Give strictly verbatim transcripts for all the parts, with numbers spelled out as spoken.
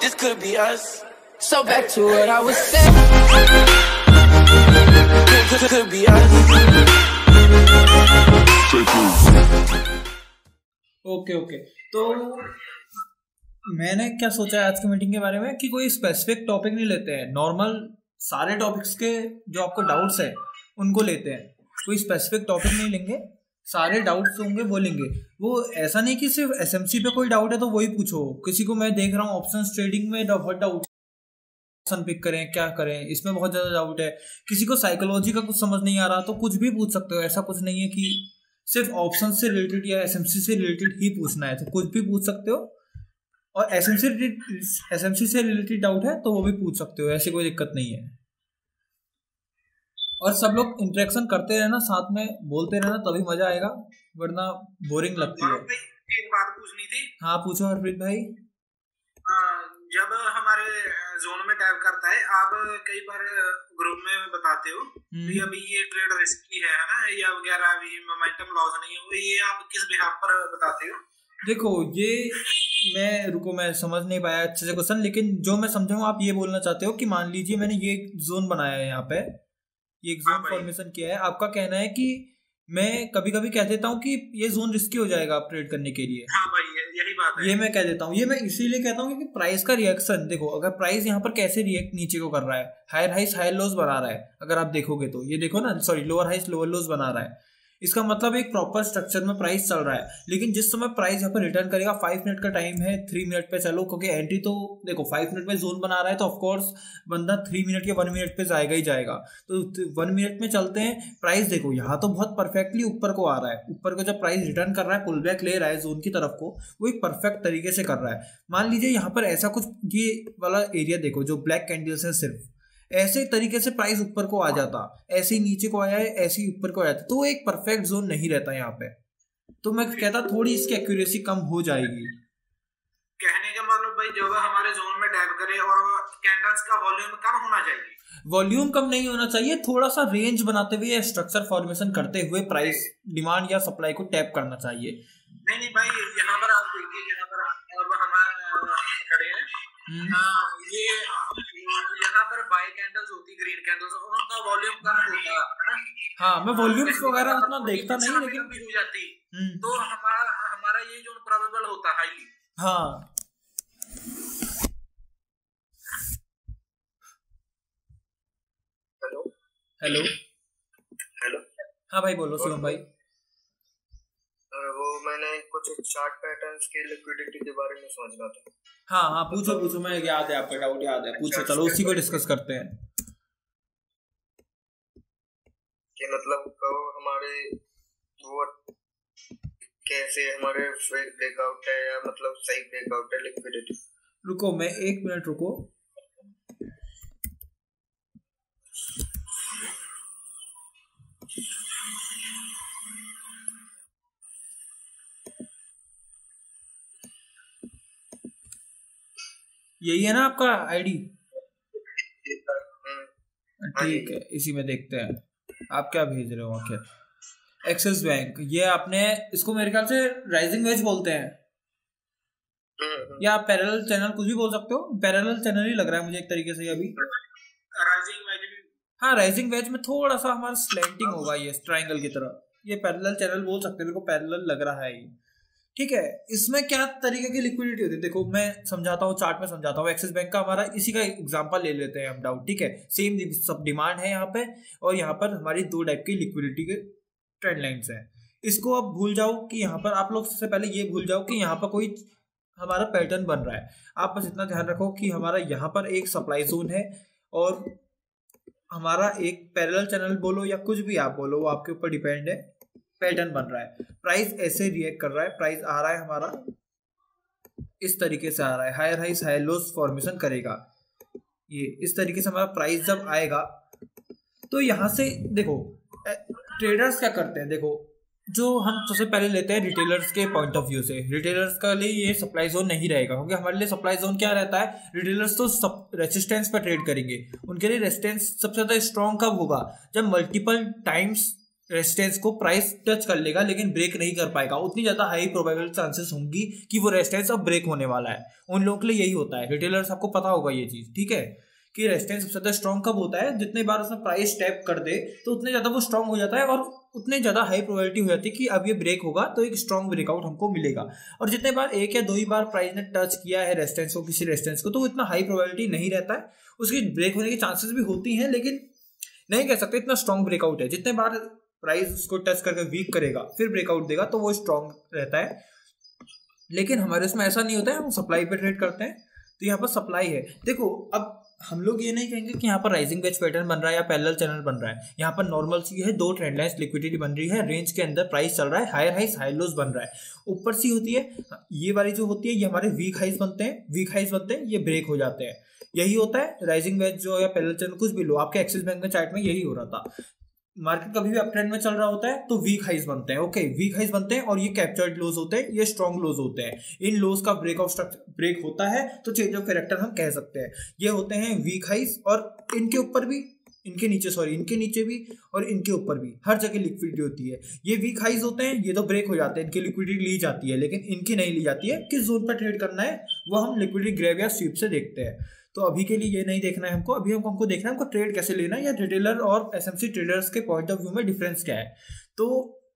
this could be us. So back to what I was saying. This could be us. Okay okay तो मैंने क्या सोचा है आज की मीटिंग के बारे में कि कोई स्पेसिफिक टॉपिक नहीं लेते हैं, नॉर्मल सारे टॉपिक्स के जो आपको डाउट्स है उनको लेते हैं। कोई स्पेसिफिक टॉपिक नहीं लेंगे, सारे डाउट्स होंगे वो लेंगे। वो ऐसा नहीं कि सिर्फ एसएमसी पे कोई डाउट है तो वही पूछो। किसी को मैं देख रहा हूँ ऑप्शंस ट्रेडिंग में बहुत डाउट, ऑप्शन पिक करें क्या करें, इसमें बहुत ज़्यादा डाउट है। किसी को साइकोलॉजी का कुछ समझ नहीं आ रहा तो कुछ भी पूछ सकते हो। ऐसा कुछ नहीं है कि सिर्फ ऑप्शन से रिलेटेड या एसएमसी से रिलेटेड ही पूछना है, तो कुछ भी पूछ सकते हो। और एसएमसी एसएमसी से रिलेटेड डाउट है तो वो भी पूछ सकते हो, ऐसी कोई दिक्कत नहीं है। और सब लोग इंटरेक्शन करते रहना, साथ में बोलते रहना, तभी मजा आएगा, वरना बोरिंग लगती है। एक बात पूछनी थी। हाँ पूछो हरप्रीत भाई। जब हमारे जोन में टैप करता है, आप कई बार ग्रुप में बताते हो कि अभी ये ट्रेड रिस्की है ना, या वगैरह, अभी मोमेंटम लॉस नहीं हो, ये आप किस बिहाफ पर बताते हो? देखो ये मैं रुको मैं समझ नहीं पाया अच्छे से क्वेश्चन, लेकिन जो मैं समझा हूँ आप ये बोलना चाहते हो कि मान लीजिए मैंने ये जोन बनाया है, यहाँ पे ये एक जोन फॉर्मेशन किया है। आपका कहना है कि मैं कभी कभी कह देता हूँ कि ये जोन रिस्की हो जाएगा आप ट्रेड करने के लिए। हाँ भाई यही बात है। ये मैं कह देता हूँ, ये मैं इसीलिए कहता हूँ क्योंकि प्राइस का रिएक्शन देखो, अगर प्राइस यहाँ पर कैसे रिएक्ट नीचे को कर रहा है, हायर हाइस हायर लोज बना रहा है। अगर आप देखोगे तो ये देखो ना, sorry lower highs lower lows बना रहा है, इसका मतलब एक प्रॉपर स्ट्रक्चर में प्राइस चल रहा है। लेकिन जिस समय प्राइस यहाँ पर रिटर्न करेगा, फाइव मिनट का टाइम है, थ्री मिनट पे चलो, क्योंकि एंट्री तो देखो फाइव मिनट में जोन बना रहा है तो ऑफकोर्स बंदा थ्री मिनट या वन मिनट पे जाएगा ही जाएगा। तो वन मिनट में चलते हैं, प्राइस देखो यहाँ तो बहुत परफेक्टली ऊपर को आ रहा है। ऊपर को जब प्राइस रिटर्न कर रहा है, पुल बैक ले रहा है जोन की तरफ को, वो एक परफेक्ट तरीके से कर रहा है। मान लीजिए यहाँ पर ऐसा कुछ, ये वाला एरिया देखो जो ब्लैक कैंडल्स है, सिर्फ ऐसे तरीके से प्राइस ऊपर को आ जाता, ऐसे ही नीचे को आया है, ऐसे ही ऊपर को आया था, तो एक परफेक्ट जोन नहीं रहता यहाँ पे। तो मैं कहता थोड़ी इसकी एक्यूरेसी कम हो जाएगी। कहने का मतलब भाई जब हमारे जोन में टैप करे और कैंडल्स का वॉल्यूम कम होना चाहिए। वॉल्यूम कम नहीं होना चाहिए, थोड़ा सा रेंज बनाते हुए, स्ट्रक्चर फॉर्मेशन करते हुए प्राइस डिमांड या सप्लाई को टैप करना चाहिए। नहीं नहीं भाई, यहाँ पर आप देखिए, यहाँ पर अब हमारे खड़े हैं, ये यहाँ पर बाय कैंडल्स होती, ग्रीन कैंडल्स, उनका वॉल्यूम कम होता है ना। हाँ मैं वॉल्यूम्स वगैरह उतना देखता नहीं, लेकिन भी हो जाती तो हमारा हमारा ये जो प्रोबेबल होता है हाईली। हाँ हेलो हेलो हेलो हाँ भाई बोलो शिवम भाई। वो मैंने कुछ चार्ट पैटर्न्स के लिक्विडिटी के बारे में समझना था। हाँ हाँ पूछो पूछो, मैं याद है, आपका डाउट याद है, पूछो, चलो उसी को डिस्कस करते हैं। कि मतलब कब हमारे वो कैसे हमारे फेक ब्रेकआउट है या मतलब सही ब्रेकआउट है लिक्विडिटी। रुको मैं एक मिनट रुको। यही है ना आपका आईडी? ठीक है, इसी में देखते हैं आप क्या भेज रहे हो। आखिर एक्सिस बैंक, ये आपने इसको मेरे ख्याल से राइजिंग वेज बोलते हैं, या आप पैरेलल चैनल कुछ भी बोल सकते हो। पैरेलल चैनल ही लग रहा है मुझे एक तरीके से अभी। राइजिंग वेज भी, हाँ राइजिंग वेज में थोड़ा सा हमारा स्लैंटिंग होगा, ये ट्रायंगल की तरह। ये पैरेलल चैनल बोल सकते हैं, मेरे को पैरेलल लग रहा है ये। ठीक है, इसमें क्या तरीके की लिक्विडिटी होती है देखो, मैं समझाता हूँ, चार्ट में समझाता हूँ। एक्सिस बैंक का हमारा इसी का एग्जांपल ले लेते हैं हम डाउट। ठीक है, सेम सब डिमांड है यहाँ पे, और यहाँ पर हमारी दो टाइप की लिक्विडिटी के ट्रेंड लाइन्स हैं। इसको आप भूल जाओ कि यहाँ पर, आप लोग सबसे पहले ये भूल जाओ कि यहाँ पर कोई हमारा पैटर्न बन रहा है। आप बस इतना ध्यान रखो कि हमारा यहाँ पर एक सप्लाई जोन है और हमारा एक पैरेलल चैनल बोलो या कुछ भी आप बोलो, वो आपके ऊपर डिपेंड है, पैटर्न बन रहा है। प्राइस ऐसे रिएक्ट कर रहा है, प्राइस आ रहा है हमारा इस तरीके से आ रहा है, higher highs higher loss formation करेगा। ये इस तरीके से हमारा प्राइस जब आएगा तो यहाँ से देखो ट्रेडर्स क्या करते हैं। देखो जो हम सबसे पहले लेते हैं रिटेलर्स के पॉइंट ऑफ व्यू से, रिटेलर्स का लिए ये सप्लाई जोन नहीं रहेगा, क्योंकि हमारे लिए सप्लाई जोन क्या रहता है, रिटेलर्स तो रेजिस्टेंस पर ट्रेड करेंगे। उनके लिए रेजिस्टेंस सबसे ज्यादा स्ट्रॉन्ग कब होगा, जब मल्टीपल टाइम्स रेजिस्टेंस को प्राइस टच कर लेगा लेकिन ब्रेक नहीं कर पाएगा, उतनी ज्यादा हाई प्रोबेबल चांसेस होंगी कि वो रेजिस्टेंस अब ब्रेक होने वाला है। उन लोगों के लिए यही होता है, रिटेलर्स आपको पता होगा ये चीज, ठीक है, कि रेजिस्टेंस सबसे ज्यादा स्ट्रॉन्ग कब होता है, जितने बार उसने प्राइस टैप कर दे तो उतने ज्यादा वो स्ट्रॉन्ग हो जाता है और उतने ज्यादा हाई प्रोबेबिलिटी हो जाती है कि अब ये ब्रेक होगा तो एक स्ट्रॉन्ग ब्रेकआउट हमको मिलेगा। और जितने बार एक या दो ही बार प्राइस ने टच किया है रेजिस्टेंस को, किसी रेजिस्टेंस को, तो इतना हाई प्रोबेबिलिटी नहीं रहता है, उसकी ब्रेक होने की चांसेस भी होती हैं लेकिन नहीं कह सकते इतना स्ट्रॉन्ग ब्रेकआउट है। जितने बार प्राइस उसको टच करके वीक करेगा फिर ब्रेकआउट देगा तो वो स्ट्रॉन्ग रहता है। लेकिन हमारे उसमें ऐसा नहीं होता है, हम सप्लाई पे ट्रेड करते हैं तो यहाँ पर सप्लाई है। देखो अब हम लोग ये नहीं कहेंगे कि यहाँ पर राइजिंग वेज पैटर्न बन रहा है या पैरेलल चैनल बन रहा है, यहाँ पर नॉर्मल सी है, दो ट्रेंड लाइंस लिक्विडिटी बन रही है, रेंज के अंदर प्राइस चल रहा है, हायर हाइस हाई लोज बन रहा है। ऊपर सी होती है ये वाली जो होती है ये हमारे वीक हाइस बनते हैं, वीक हाइस बनते हैं, ये ब्रेक हो जाते हैं। यही होता है राइजिंग वेज जो या पैरेलल चैनल कुछ भी लो, आपके एक्सिस बैंक में चार्ट में यही हो रहा था। मार्केट कभी भी अप ट्रेंड में चल रहा होता है तो वीक हाइस बनते हैं, ओके वीक हाइस बनते हैं और ये कैप्चर्ड लोज होते हैं, ये स्ट्रॉन्ग लोज होते हैं। इन लोज का ब्रेक ऑफ स्ट्रक्चर ब्रेक होता है तो चेंज ऑफ कैरेक्टर हम कह सकते हैं। ये होते हैं वीक हाइस और इनके ऊपर भी, इनके नीचे सॉरी इनके नीचे भी और इनके ऊपर भी हर जगह लिक्विडिटी होती है। ये वीक हाइस होते हैं, ये तो ब्रेक हो जाते हैं, इनकी लिक्विडिटी ली जाती है लेकिन इनकी नहीं ली जाती है। किस जोन पर ट्रेड करना है वो हम लिक्विडिटी ग्रैब या स्वीप से देखते हैं। तो अभी के लिए ये नहीं देखना है हमको, अभी हमको हमको देखना है हमको ट्रेड कैसे लेना है या रिटेलर और एसएमसी ट्रेडर्स के पॉइंट ऑफ व्यू में डिफरेंस क्या है। तो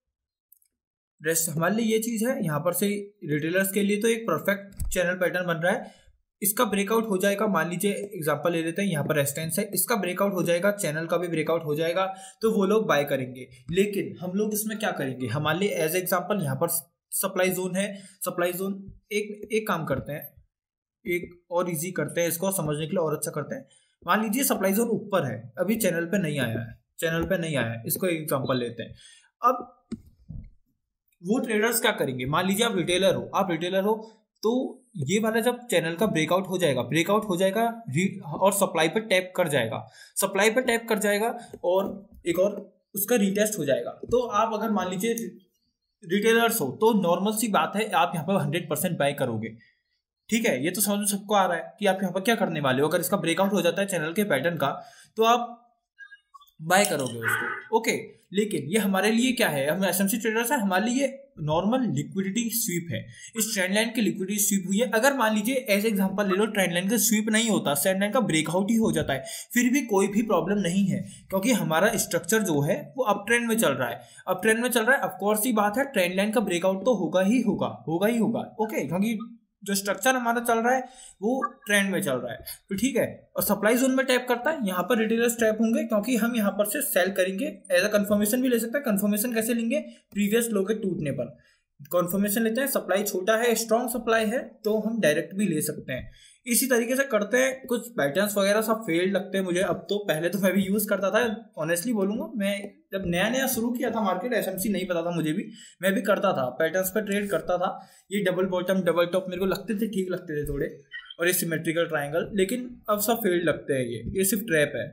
रेस्ट हमारे लिए ये चीज़ है, यहाँ पर से रिटेलर्स के लिए तो एक परफेक्ट चैनल पैटर्न बन रहा है। इसका ब्रेकआउट हो जाएगा, मान लीजिए एग्जांपल ले लेते हैं, यहाँ पर रेजिस्टेंस है, इसका ब्रेकआउट हो जाएगा, चैनल का भी ब्रेकआउट हो जाएगा तो वो लोग बाय करेंगे। लेकिन हम लोग इसमें क्या करेंगे, हमारे लिए एज एग्जांपल यहाँ पर सप्लाई जोन है, सप्लाई जोन एक एक काम करते हैं, एक और इजी करते हैं इसको समझने के लिए और अच्छा करते हैं। मान लीजिए सप्लाई जोन ऊपर है, अभी चैनल पे नहीं आया है, चैनल पे नहीं आया है, इसको एक एग्जांपल लेते हैं। अब वो ट्रेडर्स क्या करेंगे, मान लीजिए आप रिटेलर हो, आप रिटेलर हो तो ये वाला जब चैनल का ब्रेकआउट हो जाएगा, ब्रेकआउट हो जाएगा और सप्लाई पर टैप कर जाएगा, सप्लाई पर टैप कर जाएगा और एक और उसका रीटेस्ट हो जाएगा। तो आप अगर मान लीजिए रिटेलर्स हो तो नॉर्मल सी बात है आप यहाँ पर हंड्रेड परसेंट बाय करोगे, ठीक है, ये तो समझ में सबको आ रहा है कि आप यहाँ पर क्या करने वाले हो। अगर इसका ब्रेकआउट हो जाता है चैनल के पैटर्न का तो आप बाय करोगे उसको, ओके। लेकिन ये हमारे लिए क्या है, हम एसएमसी ट्रेडर्स हैं, हमारे लिए नॉर्मल लिक्विडिटी स्वीप है। इस ट्रेंड लाइन की लिक्विडिटी स्वीप हुई है, अगर मान लीजिए एज एग्जांपल ले लो ट्रेंड लाइन का स्वीप नहीं होता, ट्रेंड लाइन का ब्रेकआउट ही हो जाता है, फिर भी कोई भी प्रॉब्लम नहीं है क्योंकि हमारा स्ट्रक्चर जो है वो अप ट्रेंड में चल रहा है, अप ट्रेंड में चल रहा है। ऑफकोर्स ही बात है ट्रेंड लाइन का ब्रेकआउट तो होगा ही होगा होगा ही होगा ओके, क्योंकि जो स्ट्रक्चर हमारा चल रहा है वो ट्रेंड में चल रहा है, तो ठीक है। और सप्लाई जोन में टैप करता है, यहाँ पर रिटेलर्स टैप होंगे क्योंकि हम यहाँ पर से सेल करेंगे, एज अ कंफर्मेशन भी ले सकते हैं। कंफर्मेशन कैसे लेंगे, प्रीवियस लो के टूटने पर कंफर्मेशन लेते हैं। सप्लाई छोटा है, स्ट्रॉन्ग सप्लाई है तो हम डायरेक्ट भी ले सकते हैं। इसी तरीके से करते हैं। कुछ पैटर्न्स वगैरह सब फेल्ड लगते हैं मुझे अब तो, पहले तो मैं भी यूज करता था, ऑनेस्टली बोलूंगा। मैं जब नया नया शुरू किया था मार्केट, एसएमसी नहीं पता था मुझे भी, मैं भी करता था, पैटर्न्स पर ट्रेड करता था। ये डबल बॉटम डबल टॉप मेरे को लगते थे, ठीक लगते थे थोड़े, और ये सिमेट्रिकल ट्राइंगल, लेकिन अब सब फेल्ड लगते हैं। ये ये सिर्फ ट्रैप है,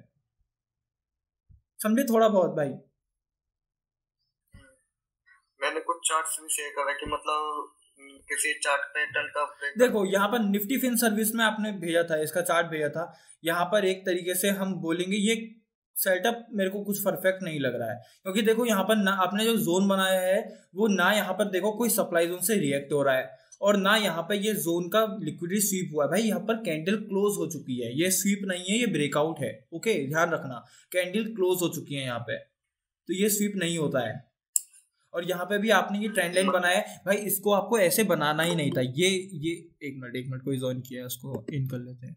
समझे थोड़ा बहुत भाई। मैंने कुछ चार्ट्स भी शेयर करा कि मतलब किसी चार्ट पैटर्न का देखो, यहाँ पर निफ्टी फिन सर्विस में आपने भेजा था, इसका चार्ट भेजा था। यहाँ पर एक तरीके से हम बोलेंगे ये सेटअप मेरे को कुछ परफेक्ट नहीं लग रहा है, क्योंकि देखो यहाँ पर ना आपने जो जोन बनाया है वो ना यहाँ पर देखो कोई सप्लाई जोन से रिएक्ट हो रहा है, और ना यहाँ पर ये जोन का लिक्विडिटी स्वीप हुआ है। भाई यहाँ पर कैंडल क्लोज हो चुकी है, ये स्वीप नहीं है, ये ब्रेकआउट है। ओके, ध्यान रखना, कैंडल क्लोज हो चुकी है यहाँ पे, तो ये स्वीप नहीं होता है। और यहाँ पे भी आपने ये ट्रेंड लाइन बनाया है, भाई इसको आपको ऐसे बनाना ही नहीं था। ये ये एक मिनट एक मिनट कोई ज्वाइन किया है, उसको इन कर लेते हैं।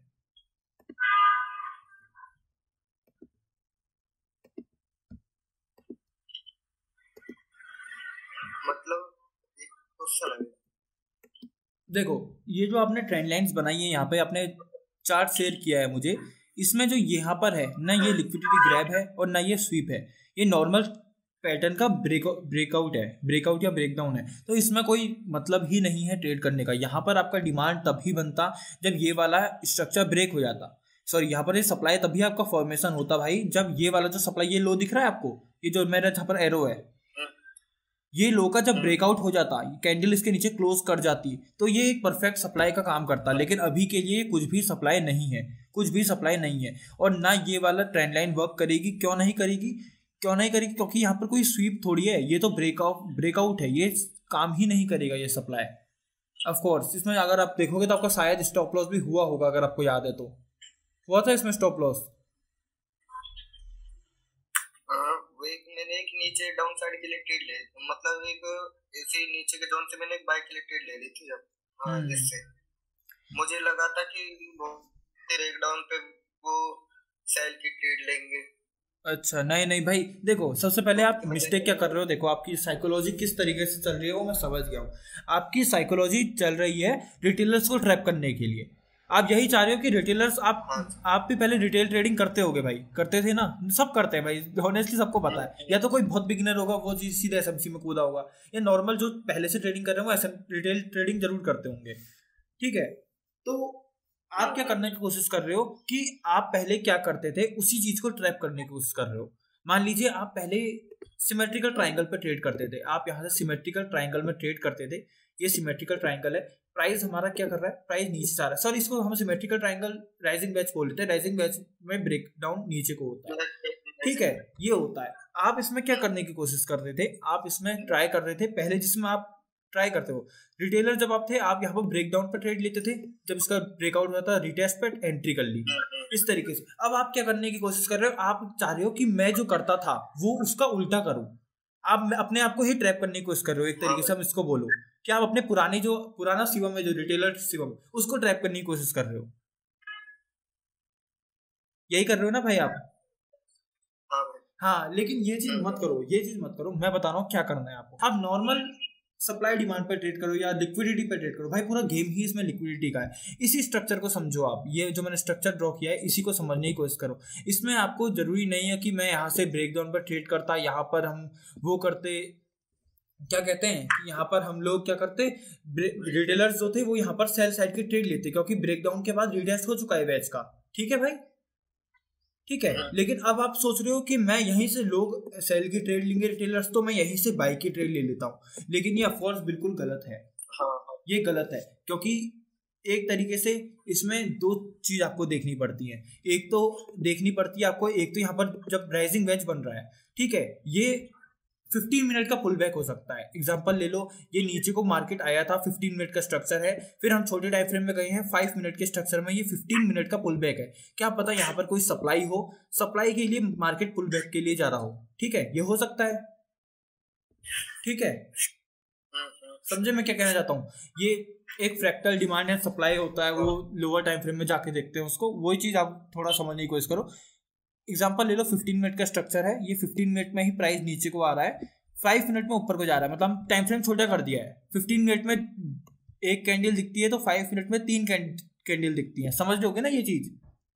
मतलब एक क्वेश्चन है, देखो ये जो आपने ट्रेंड लाइंस बनाई है, यहाँ पे आपने चार्ट शेयर किया है मुझे, इसमें जो यहाँ पर है ना, ये लिक्विडिटी ग्रैब है और ना ये स्वीप है, ये नॉर्मल पैटर्न का ब्रेक ब्रेकआउट है, ब्रेकआउट या ब्रेकडाउन है। तो इसमें कोई मतलब ही नहीं है ट्रेड करने का। यहाँ पर आपका डिमांड तभी बनता जब ये वाला स्ट्रक्चर ब्रेक हो जाता, सॉरी यहाँ पर ये सप्लाई तभी आपका फॉर्मेशन होता भाई, जब ये वाला जो सप्लाई, ये लो दिख रहा है आपको, ये जो मेरा जहाँ पर एरो है, ये लो का जब ब्रेकआउट हो जाता, कैंडल इसके नीचे क्लोज कर जाती, तो ये एक परफेक्ट सप्लाई का काम करता। लेकिन अभी के लिए कुछ भी सप्लाई नहीं है, कुछ भी सप्लाई नहीं है। और ना ये वाला ट्रेंड लाइन वर्क करेगी। क्यों नहीं करेगी? क्यों नहीं करेगी? क्योंकि यहाँ पर कोई स्वीप थोड़ी है, ये तो ब्रेकआउट ब्रेकआउट है, ये काम ही नहीं करेगा ये सप्लाई। ऑफ कोर्स इसमें अगर आप देखोगे तो आपका शायद स्टॉप लॉस भी हुआ होगा, अगर आपको याद है तो हुआ था इसमें स्टॉप लॉस। वो एक मैंने एक नीचे डाउन साइड के लिए ट्रेड ले, मतलब एक ऐसे नीचे के जोन से मैंने एक बाय के लिए ट्रेड ले ली थी जब, हाँ, जिससे मुझे लगा था कि वो ब्रेक डाउन पे वो सेल की ट्रेड लेंगे। अच्छा नहीं नहीं भाई, देखो सबसे पहले आप मिस्टेक क्या कर रहे हो, देखो आपकी साइकोलॉजी किस तरीके से चल रही है वो मैं समझ गया हूँ। आपकी साइकोलॉजी चल रही है रिटेलर्स को ट्रैप करने के लिए। आप यही चाह रहे हो कि रिटेलर्स, आप आप भी पहले रिटेल ट्रेडिंग करते होगे भाई, करते थे ना, सब करते हैं भाई, ऑनेस्टली सबको पता है। या तो कोई बहुत बिगिनर होगा वो जी सीधे एसएमसी में कूदा होगा, या नॉर्मल जो पहले से ट्रेडिंग कर रहे हो वो रिटेल ट्रेडिंग जरूर करते होंगे, ठीक है। तो आप क्या करने की कोशिश कर रहे हो कि आप पहले क्या करते थे उसी चीज को ट्रैप करने की कोशिश कर रहे हो। मान लीजिए आप पहले सिमेट्रिकल ट्रायंगल पे ट्रेड करते थे, आप यहाँ से सिमेट्रिकल ट्रायंगल में ट्रेड करते थे, ये सिमेट्रिकल ट्रायंगल है, प्राइस हमारा क्या कर रहा है, प्राइस नीचे जा रहा है, सॉरी इसको हम सिमेट्रिकल ट्रायंगल राइजिंग वेज बोल लेते हैं, राइजिंग वेज में ब्रेक डाउन नीचे को होता है, ठीक है, ये होता है। आप इसमें क्या करने की कोशिश कर रहे थे, आप इसमें ट्राई कर रहे थे पहले, जिसमें आप ट्राई करते हो रिटेलर जब आप थे, आप यहाँ पर ब्रेक डाउन पर ट्रेड लेते थे, जब इसका ब्रेकआउट हुआ था रिटेस्ट पे एंट्री कर ली, इस तरीके से। अब आप क्या करने की कोशिश कर रहे हो, आप चाह रहे हो कि मैं जो करता था वो उसका उल्टा करूं, आप अपने आप को ही ट्रैप करने की कोशिश कर रहे हो, एक तरीके से हम इसको बोलो कि आप अपने पुराने जो पुराना शिवम है, जो रिटेलर शिवम, उसको ट्रैप करने की कोशिश कर रहे हो, यही कर रहे हो ना भाई आप? हाँ, लेकिन ये चीज मत करो, ये चीज मत करो, मैं बता रहा हूँ क्या करना है आपको। आप नॉर्मल सप्लाई डिमांड पे ट्रेड करो या लिक्विडिटी पे ट्रेड करो, भाई पूरा गेम ही इसमें लिक्विडिटी का है। इसी स्ट्रक्चर को समझो आप, ये जो मैंने स्ट्रक्चर ड्रॉ किया है इसी को समझने की कोशिश करो। इसमें आपको जरूरी नहीं है कि मैं यहाँ से ब्रेक डाउन पर ट्रेड करता, यहाँ पर हम वो करते, क्या कहते हैं कि यहाँ पर हम लोग क्या करते, रिटेलर्स जो थे वो यहाँ पर सेल साइड की ट्रेड लेते, क्योंकि ब्रेक डाउन के बाद रिटेस्ट हो चुका है वेज का, ठीक है भाई, ठीक है। लेकिन अब आप सोच रहे हो कि मैं यहीं से लोग सेल की ट्रेड लेंगे रिटेलर्स, तो मैं यहीं से बाई की ट्रेड ले लेता हूँ, लेकिन ये ऑफकोर्स बिल्कुल गलत है, ये गलत है, क्योंकि एक तरीके से इसमें दो चीज आपको देखनी पड़ती है। एक तो देखनी पड़ती है आपको, एक तो यहाँ पर जब राइजिंग वेज बन रहा है, ठीक है, ये फिफ्टीन मिनट का पुल बैक हो सकता है। एग्जांपल ले लो, ये नीचे को मार्केट आया था, फिफ्टीन मिनट का स्ट्रक्चर है, फिर हम छोटे टाइम फ्रेम में गए हैं फाइव मिनट के स्ट्रक्चर में, ये फिफ्टीन मिनट का पुल बैक है। क्या पता यहाँ पर कोई सप्लाई हो, सप्लाई के लिए मार्केट पुल बैक के लिए जा रहा हो, ठीक है, ये हो सकता है, ठीक है, समझे मैं क्या कहना चाहता हूँ। ये एक फ्रैक्टल डिमांड है, सप्लाई होता है, वो लोअर टाइम फ्रेम में जाके देखते हैं उसको, वही चीज आप थोड़ा समझने की कोशिश करो। एग्जाम्पल ले लो, फिफ्टीन मिनट का स्ट्रक्चर है, ये फिफ्टीन मिनट में ही प्राइस नीचे को आ रहा है, फाइव मिनट में ऊपर को जा रहा है, मतलब टाइम फ्रेम छोटा कर दिया है। फिफ्टीन मिनट में एक कैंडल दिखती है तो फाइव मिनट में तीन कैंडल दिखती है, समझ लोगे ना ये चीज?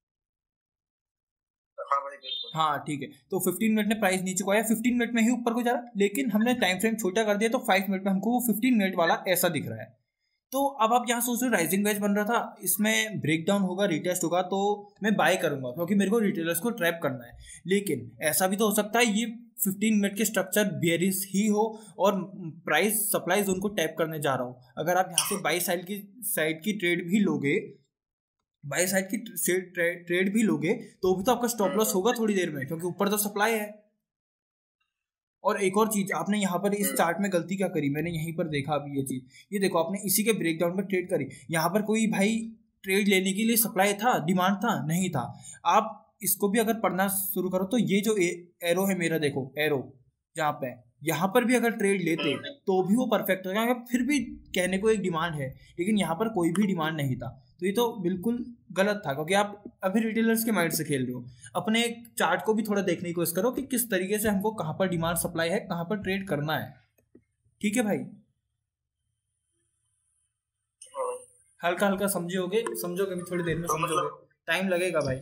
हाँ ठीक है, तो फिफ्टीन मिनट में प्राइस नीचे को आया, फिफ्टीन मिनट में ही ऊपर को जा रहा है, लेकिन हमने टाइम फ्रेम छोटा कर दिया तो फाइव मिनट में हमको वो फिफ्टीन मिनट वाला ऐसा दिख रहा है। तो अब आप यहाँ सोच रहे हो राइजिंग वेज बन रहा था, इसमें ब्रेक डाउन होगा, रिटेस्ट होगा, तो मैं बाय करूंगा क्योंकि मेरे को रिटेलर्स को ट्रैप करना है। लेकिन ऐसा भी तो हो सकता है ये फिफ्टीन मिनट के स्ट्रक्चर बेयरिश ही हो और प्राइस सप्लाई जोन को टैप करने जा रहा हूँ। अगर आप यहाँ से बाई साइड की साइड की ट्रेड भी लोगे, बाई साइड की ट्रेड ट्रेड भी लोगे तो भी तो आपका स्टॉप लॉस होगा थोड़ी देर में, क्योंकि ऊपर तो सप्लाई है। और एक और चीज, आपने यहाँ पर इस चार्ट में गलती क्या करी, मैंने यहीं पर देखा अभी ये चीज, ये देखो आपने इसी के ब्रेकडाउन पर ट्रेड करी, यहाँ पर कोई भाई ट्रेड लेने के लिए सप्लाई था, डिमांड था, नहीं था। आप इसको भी अगर पढ़ना शुरू करो तो ये जो एरो है मेरा, देखो एरो जहाँ पे, यहाँ पर भी अगर ट्रेड लेते तो भी वो परफेक्ट होगा, फिर भी कहने को एक डिमांड है, लेकिन यहाँ पर कोई भी डिमांड नहीं था, तो ये तो बिल्कुल गलत था, क्योंकि आप अभी रिटेलर्स के माइंड से खेल रहे हो। अपने चार्ट को भी थोड़ा देखने की कोशिश करो कि किस तरीके से हमको कहाँ पर डिमांड सप्लाई है, कहाँ पर ट्रेड करना है, ठीक है भाई? हल्का हल्का समझोगे, समझोगे भी थोड़ी देर में समझोगे, टाइम लगेगा भाई।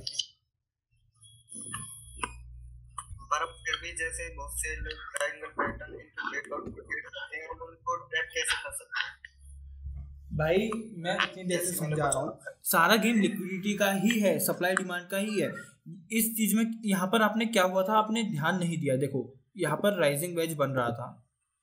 पर फिर भी जैसे बहुत से लोग ट्रायंगल पैटर्न इनटू ब्रेकआउट को ट्रेड करते हैं, उनको ट्रैप कैसे कर सकते हैं? भाई मैं इतनी देर से समझा रहा हूँ, सारा गेम लिक्विडिटी का ही है, सप्लाई डिमांड का ही है। इस चीज में यहाँ पर आपने क्या हुआ था, आपने ध्यान नहीं दिया। देखो यहाँ पर राइजिंग वेज बन रहा था,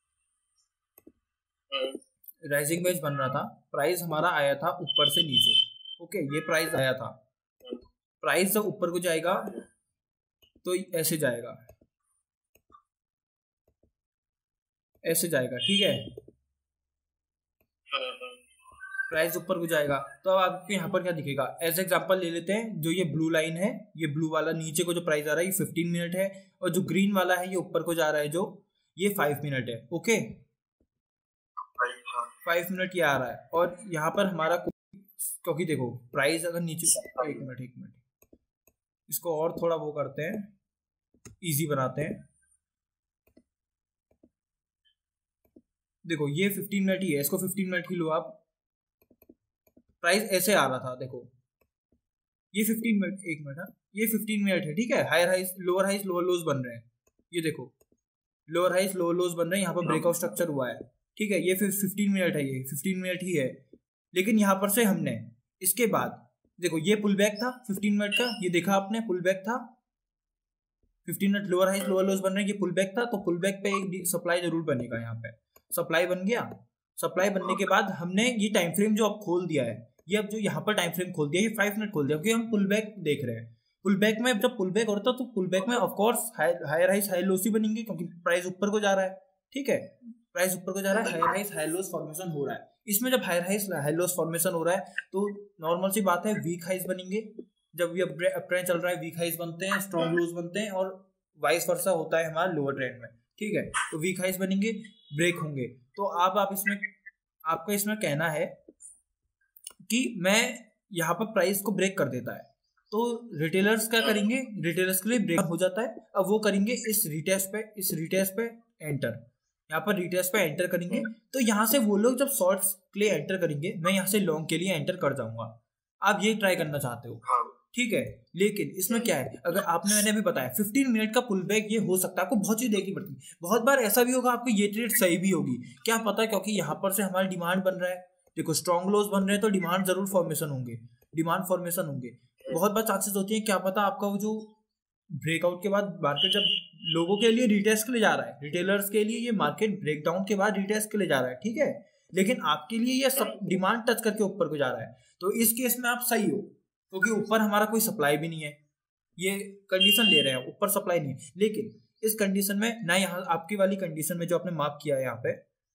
राइजिंग वेज बन रहा था, प्राइस हमारा आया था ऊपर से नीचे, ओके, ये प्राइस आया था, प्राइस जब ऊपर को जाएगा तो ऐसे जाएगा, ऐसे जाएगा, ठीक है, प्राइस ऊपर को जाएगा। तो अब आपको यहाँ पर क्या दिखेगा, एज एग्जांपल ले लेते हैं, जो ये ब्लू लाइन है, ये ब्लू वाला नीचे को जो प्राइस आ रहा है ये फिफ्टीन मिनट है, और जो ग्रीन वाला है ये ऊपर को जा रहा है जो ये फाइव मिनट है। ओके, फाइव मिनट ये आ रहा है, और यहाँ पर हमारा क्योंकि देखो प्राइस अगर नीचे, एक मिनट एक मिनट इसको और थोड़ा वो करते हैं, इजी बनाते हैं। देखो ये फिफ्टीन मिनट ही है, इसको फिफ्टीन मिनट ही लो आप। प्राइस ऐसे आ रहा था, देखो ये फिफ्टीन मिनट, एक मिनट, हाँ ये फिफ्टीन मिनट है, ठीक है, हायर हाइस लोअर हाइस लोअर लोज बन रहे हैं, ये देखो लोअर हाइस लोअर लोज बन रहे हैं, यहाँ पर ब्रेकआउट स्ट्रक्चर हुआ है, ठीक है, ये फिर फिफ्टीन मिनट है, ये फिफ्टीन मिनट ही है। लेकिन यहाँ पर से हमने इसके बाद देखो ये पुल बैक था फिफ्टीन मिनट का, ये देखा आपने पुल बैक था, fifteen minute lower highs lower lows बन रहे हैं, ये पुल बैक था, तो पुल बैक पे एक सप्लाई जरूर बनेगा, यहाँ पे सप्लाई बन गया। सप्लाई बनने के बाद हमने ये टाइम फ्रेम जो अब खोल दिया है, ये अब जो यहाँ पर टाइम फ्रेम खोल दिया, ये फाइव मिनट खोल दिया, क्योंकि हम पुल बैक देख रहे हैं। पुल बैक में जब पुल बैक होता है तो पुल बैक में of course higher highs high lows ही बनेंगे, क्योंकि प्राइस ऊपर को जा रहा है, ठीक है, प्राइस ऊपर को जा रहा है, higher highs high loss formation हो रहा है। इसमें जब higher highs high loss formation हो रहा है तो नॉर्मल सी बात है वीक हाइस बनेंगे, जब ये अप ट्रेंड चल रहा है वीक हाइस बनते हैं, स्ट्रॉन्ग लोस बनते हैं, और वाइस वर्सा होता है हमारा लोअर ट्रेंड में, ठीक है, तो वीक हाइस बनेंगे, ब्रेक होंगे। तो अब आप इसमें आपका इसमें कहना है कि मैं यहाँ पर प्राइस को ब्रेक कर देता है, तो रिटेलर्स क्या करेंगे, रिटेलर्स के लिए ब्रेक हो जाता है, अब वो करेंगे इस रिटेस्ट पे, इस रिटेस्ट पे एंटर, यहाँ पर रिटेस्ट पे एंटर करेंगे, तो यहाँ से वो लोग जब शॉर्ट्स के लिए एंटर करेंगे, मैं यहाँ से लॉन्ग के लिए एंटर कर जाऊंगा। आप ये ट्राई करना चाहते हो, ठीक है, लेकिन इसमें क्या है, अगर आपने मैंने अभी बताया फिफ्टीन मिनट का पुल बैक ये हो सकता है, आपको बहुत चीज देखनी पड़ती है, बहुत बार ऐसा भी होगा आपको ये ट्रेड सही भी होगी, क्या पता, क्योंकि यहाँ पर से हमारी डिमांड बन रहा है, देखो स्ट्रॉन्ग लोज बन रहे हैं तो डिमांड जरूर फॉर्मेशन होंगे, डिमांड फॉर्मेशन होंगे, बहुत बार चांसेस होती है, क्या पता आपका वो जो ब्रेकआउट के बाद मार्केट जब लोगों के लिए रिटेस्ट के लिए जा रहा है, रिटेलर्स के लिए ये मार्केट ब्रेकडाउन के बाद रिटेस्ट के लिए जा रहा है, ठीक है, लेकिन आपके लिए ये सब डिमांड टच करके ऊपर को जा रहा है, तो इस केस में आप सही हो, क्योंकि ऊपर हमारा कोई सप्लाई भी नहीं है, ये कंडीशन ले रहे हैं, ऊपर सप्लाई नहीं है, लेकिन इस कंडीशन में ना, यहाँ आपकी वाली कंडीशन में जो आपने मार्क किया है यहाँ पे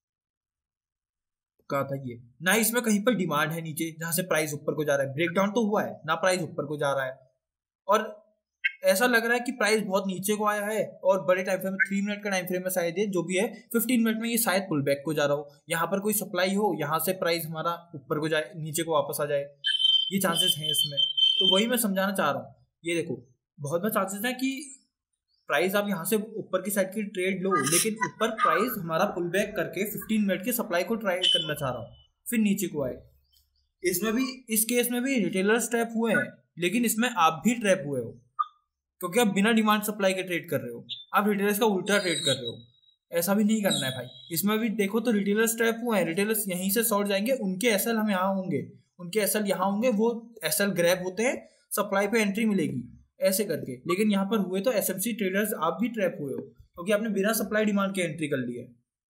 कहा था, ये ना इसमें कहीं पर डिमांड है नीचे जहां से प्राइस ऊपर को जा रहा है, ब्रेकडाउन तो हुआ है ना, प्राइस ऊपर को जा रहा है, और ऐसा लग रहा है कि प्राइस बहुत नीचे को आया है, और बड़े टाइम फ्रेम में थ्री मिनट का टाइम फ्रेम में शायद ये जो भी है फिफ्टीन मिनट में ये शायद पुल बैक को जा रहा हो, यहाँ पर कोई सप्लाई हो, यहाँ से प्राइस हमारा ऊपर को जाए, नीचे को वापस आ जाए, ये चांसेस हैं इसमें। तो वही मैं समझाना चाह रहा हूँ, ये देखो बहुत बार चांसेस है कि प्राइस आप यहाँ से ऊपर की साइड की ट्रेड लो, लेकिन ऊपर प्राइस हमारा पुल बैक करके फिफ्टीन मिनट की सप्लाई को ट्राई करना चाह रहा हूँ, फिर नीचे को आए। इसमें भी, इस केस में भी रिटेलर्स ट्रैप हुए हैं, लेकिन इसमें आप भी ट्रैप हुए हो, क्योंकि आप बिना डिमांड सप्लाई के ट्रेड कर रहे हो, आप रिटेलर्स का उल्टा ट्रेड कर रहे हो, ऐसा भी नहीं करना है भाई। इसमें भी देखो तो रिटेलर्स ट्रैप हुए हैं, रिटेलर्स यहीं से शॉर्ट जाएंगे, उनके एसएल हम यहाँ होंगे, उनके एसएल यहाँ होंगे, वो एसएल ग्रैब होते हैं, सप्लाई पे एंट्री मिलेगी ऐसे करके, लेकिन यहाँ पर हुए तो एसएमसी ट्रेडर्स आप भी ट्रैप हुए हो, क्योंकि आपने बिना सप्लाई डिमांड के एंट्री कर ली है।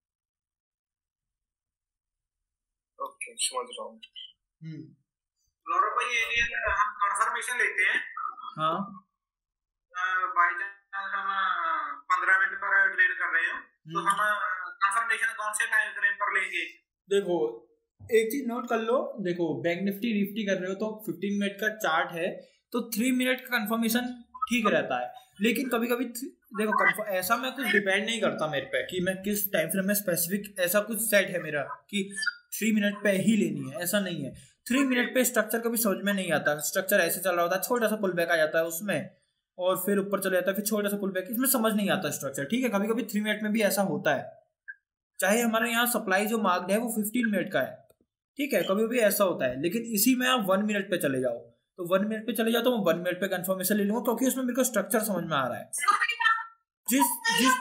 ओके, समझ रहा हूँ। हम्म, गौरव भाई ये हम कंफर्मेशन लेते हैं, हाँ, बाय चांस हम पंद्रह मिनट पर ट्रेड कर रहे हो, तो हम कंफर्मेशन कौन से टाइम फ्रेम पर लेंगे? देखो एक चीज नोट कर लो, देखो बैंक निफ्टी निफ्टी कर रहे हो तो फिफ्टीन मिनट का चार्ट है, तो थ्री मिनट का कंफर्मेशन ठीक रहता है, लेकिन कभी कभी देखो ऐसा मैं कुछ डिपेंड नहीं करता मेरे पे कि मैं किस टाइम फ्रेम में स्पेसिफिक ऐसा कुछ सेट है मेरा कि थ्री मिनट पे ही लेनी है, ऐसा नहीं है। थ्री मिनट पे स्ट्रक्चर कभी समझ में नहीं आता, स्ट्रक्चर ऐसे चल रहा होता है, छोटा सा पुल बैक आ जाता है उसमें, और फिर ऊपर चले जाता है, फिर छोटा सा पुल बैक, इसमें समझ नहीं आता स्ट्रक्चर, ठीक है। कभी कभी थ्री मिनट में भी ऐसा होता है, चाहे हमारे यहाँ सप्लाई जो मार्क्ड है वो फिफ्टीन मिनट का है, ठीक है, कभी भी ऐसा होता है, लेकिन इसी में आप वन मिनट पे चले जाओ, तो वन मिनट पे चले जाओ तो मैं वन मिनट पे कंफर्मेशन ले लूंगा, क्योंकि उसमें मेरे को स्ट्रक्चर समझ में आ रहा है। जिस जिस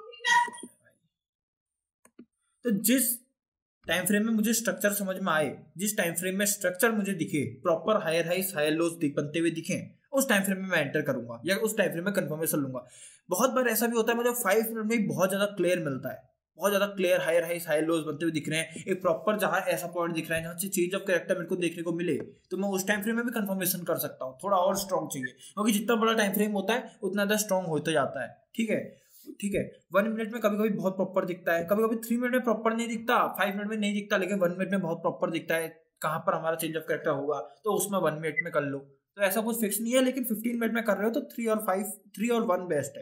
तो जिस टाइम फ्रेम में मुझे स्ट्रक्चर समझ में आए, जिस टाइम फ्रेम में स्ट्रक्चर मुझे दिखे, proper higher highs higher lows बनते हुए दिखे, उस टाइम फ्रेम में मैं एंटर करूंगा या उस टाइम फ्रेम में कंफर्मेशन लूंगा। बहुत बार ऐसा भी होता है मुझे फाइव मिनट में बहुत ज्यादा क्लियर मिलता है, बहुत ज्यादा clear higher highs higher lows बनते हुए दिख रहे हैं, एक प्रॉपर जहां ऐसा पॉइंट दिख रहा है जहां से चेंज ऑफ कैरेक्टर मेरे को देखने को मिले, तो मैं उस टाइम फ्रेम में भी कंफर्मेशन कर सकता हूँ। थोड़ा और स्ट्रॉन्ग चाहिए, क्योंकि जितना बड़ा टाइम फ्रेम होता है उतना ज्यादा स्ट्रॉन्ग होता जाता है, ठीक है। ठीक है, वन मिनट में कभी कभी बहुत प्रॉपर दिखता है, कभी कभी थ्री मिनट में प्रॉपर नहीं दिखता, फाइव मिनट में नहीं दिखता, लेकिन वन मिनट में बहुत प्रॉपर दिखता है कहाँ पर हमारा चेंज ऑफ कैरेक्टर होगा, तो उसमें वन मिनट में कर लो। तो ऐसा कुछ फिक्स नहीं है, लेकिन फिफ्टीन मिनट में कर रहे हो तो थ्री और फाइव थ्री और वन बेस्ट है।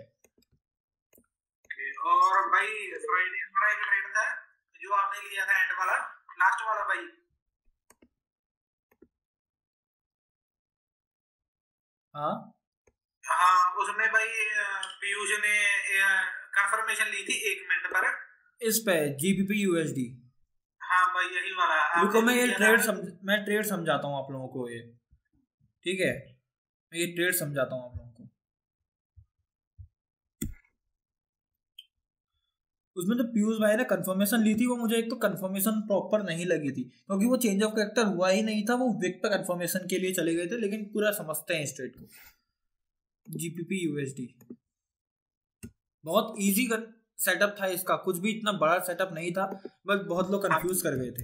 और भाई फ्राइडे हमारा एक ट्रेड था जो आपने लिया था एंड वाला, लास्ट वाला भाई। हाँ हाँ, उसमें भाई पीयूष ने कंफर्मेशन ली थी एक मिनट पर इस पे जीबीपी यूएसडी। हाँ भाई यही वाला। रुको मैं ये ट्रेड समझ मैं ट्रेड समझाता हूँ आप लोगों को ये, ठीक है, मैं ये ट्रेड समझाता हूँ आप लोगों को। उसमें तो पीयूष भाई ने कंफर्मेशन ली थी, वो मुझे एक तो कंफर्मेशन प्रॉपर नहीं लगी थी, क्योंकि वो चेंज ऑफ कैरेक्टर हुआ ही नहीं था, वो विक पे कंफर्मेशन के लिए चले गए थे। लेकिन पूरा समझते हैं स्ट्रेट को। जीपीपी यूएसडी बहुत इजी सेटअप था इसका, कुछ भी इतना बड़ा सेटअप नहीं था, बस बहुत लोग कंफ्यूज कर गए थे।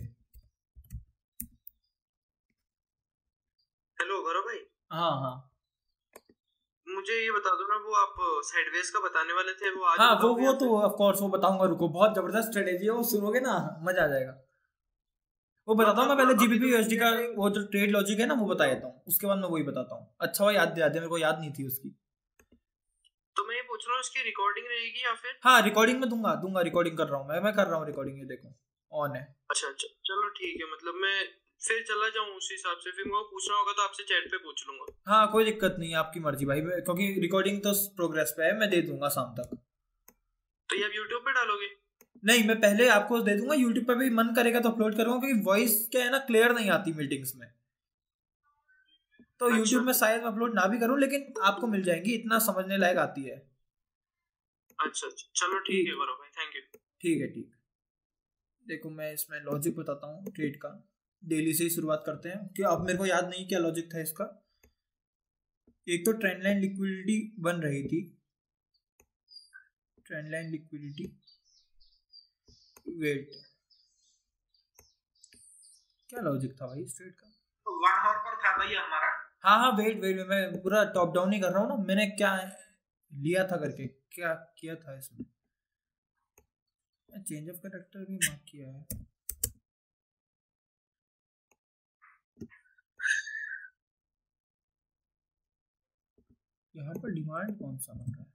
हेलो गौरव भाई। हाँ हाँ मुझे ये बता दो ना, वो आप साइडवेज का बताने वाले थे, वो आज हाँ वो वो तो ऑफ कोर्स वो बताऊंगा, रुको, बहुत जबरदस्त स्ट्रेटेजी है, वो सुनोगे ना मजा आ जाएगा। वो बताता हूँ मैं पहले जीबीपी यूएसडी का वो जो ट्रेड लॉजिक है ना वो बता देता हूँ, उसके बाद मैं वही बताता हूँ। अच्छा वो याद दिला दिया, मेरे को याद नहीं थी उसकी। तो मैं ये पूछ रहा हूँ इसकी रिकॉर्डिंग रहेगी या फिर? हाँ रिकॉर्डिंग में दूंगा दूंगा रिकॉर्डिंग कर रहा हूँ मैं मैं कर रहा हूँ रिकॉर्डिंग, ये देखो ऑन है। अच्छा अच्छा चलो ठीक है, मतलब मैं फिर चला जाऊँ उस हिसाब से, फिर मुझे पूछना होगा तो आपसे चैट पे पूछ लूंगा। हाँ कोई दिक्कत नहीं, आपकी मर्जी भाई, क्योंकि रिकॉर्डिंग तो प्रोग्रेस पे है, मैं दे दूंगा शाम तक। तो ये आप यूट्यूब पे डालोगे? नहीं मैं पहले आपको दे दूंगा, यूट्यूब पे भी मन करेगा तो अपलोड करूंगा, क्योंकि वॉइस क्या है ना क्लियर नहीं आती मीटिंग्स में, तो अच्छा। यूट्यूब में शायद अपलोड ना भी करूं, लेकिन आपको मिल जाएंगी, इतना समझने लायक आती है। अच्छा अच्छा चलो ठीक है गौरव भाई, थैंक यू। ठीक है ठीक। देखो मैं इसमें लॉजिक बताता हूँ ट्रेड का, डेली से ही शुरुआत करते हैं, कि अब मेरे को याद नहीं क्या लॉजिक था इसका। एक तो ट्रेंड लाइन लिक्विडिटी बन रही थी, ट्रेंड लाइन लिक्विडिटी, वेट क्या लॉजिक था भाई स्ट्रेट का? वन आवर पर था भाई हमारा। हाँ हाँ वेट वेट मैं पूरा टॉप डाउन ही कर रहा हूँ ना, मैंने क्या लिया था करके, क्या किया था इसमें, चेंज ऑफ कैरेक्टर भी मार्क किया है। यहाँ पर डिमांड कौन सा बन रहा है?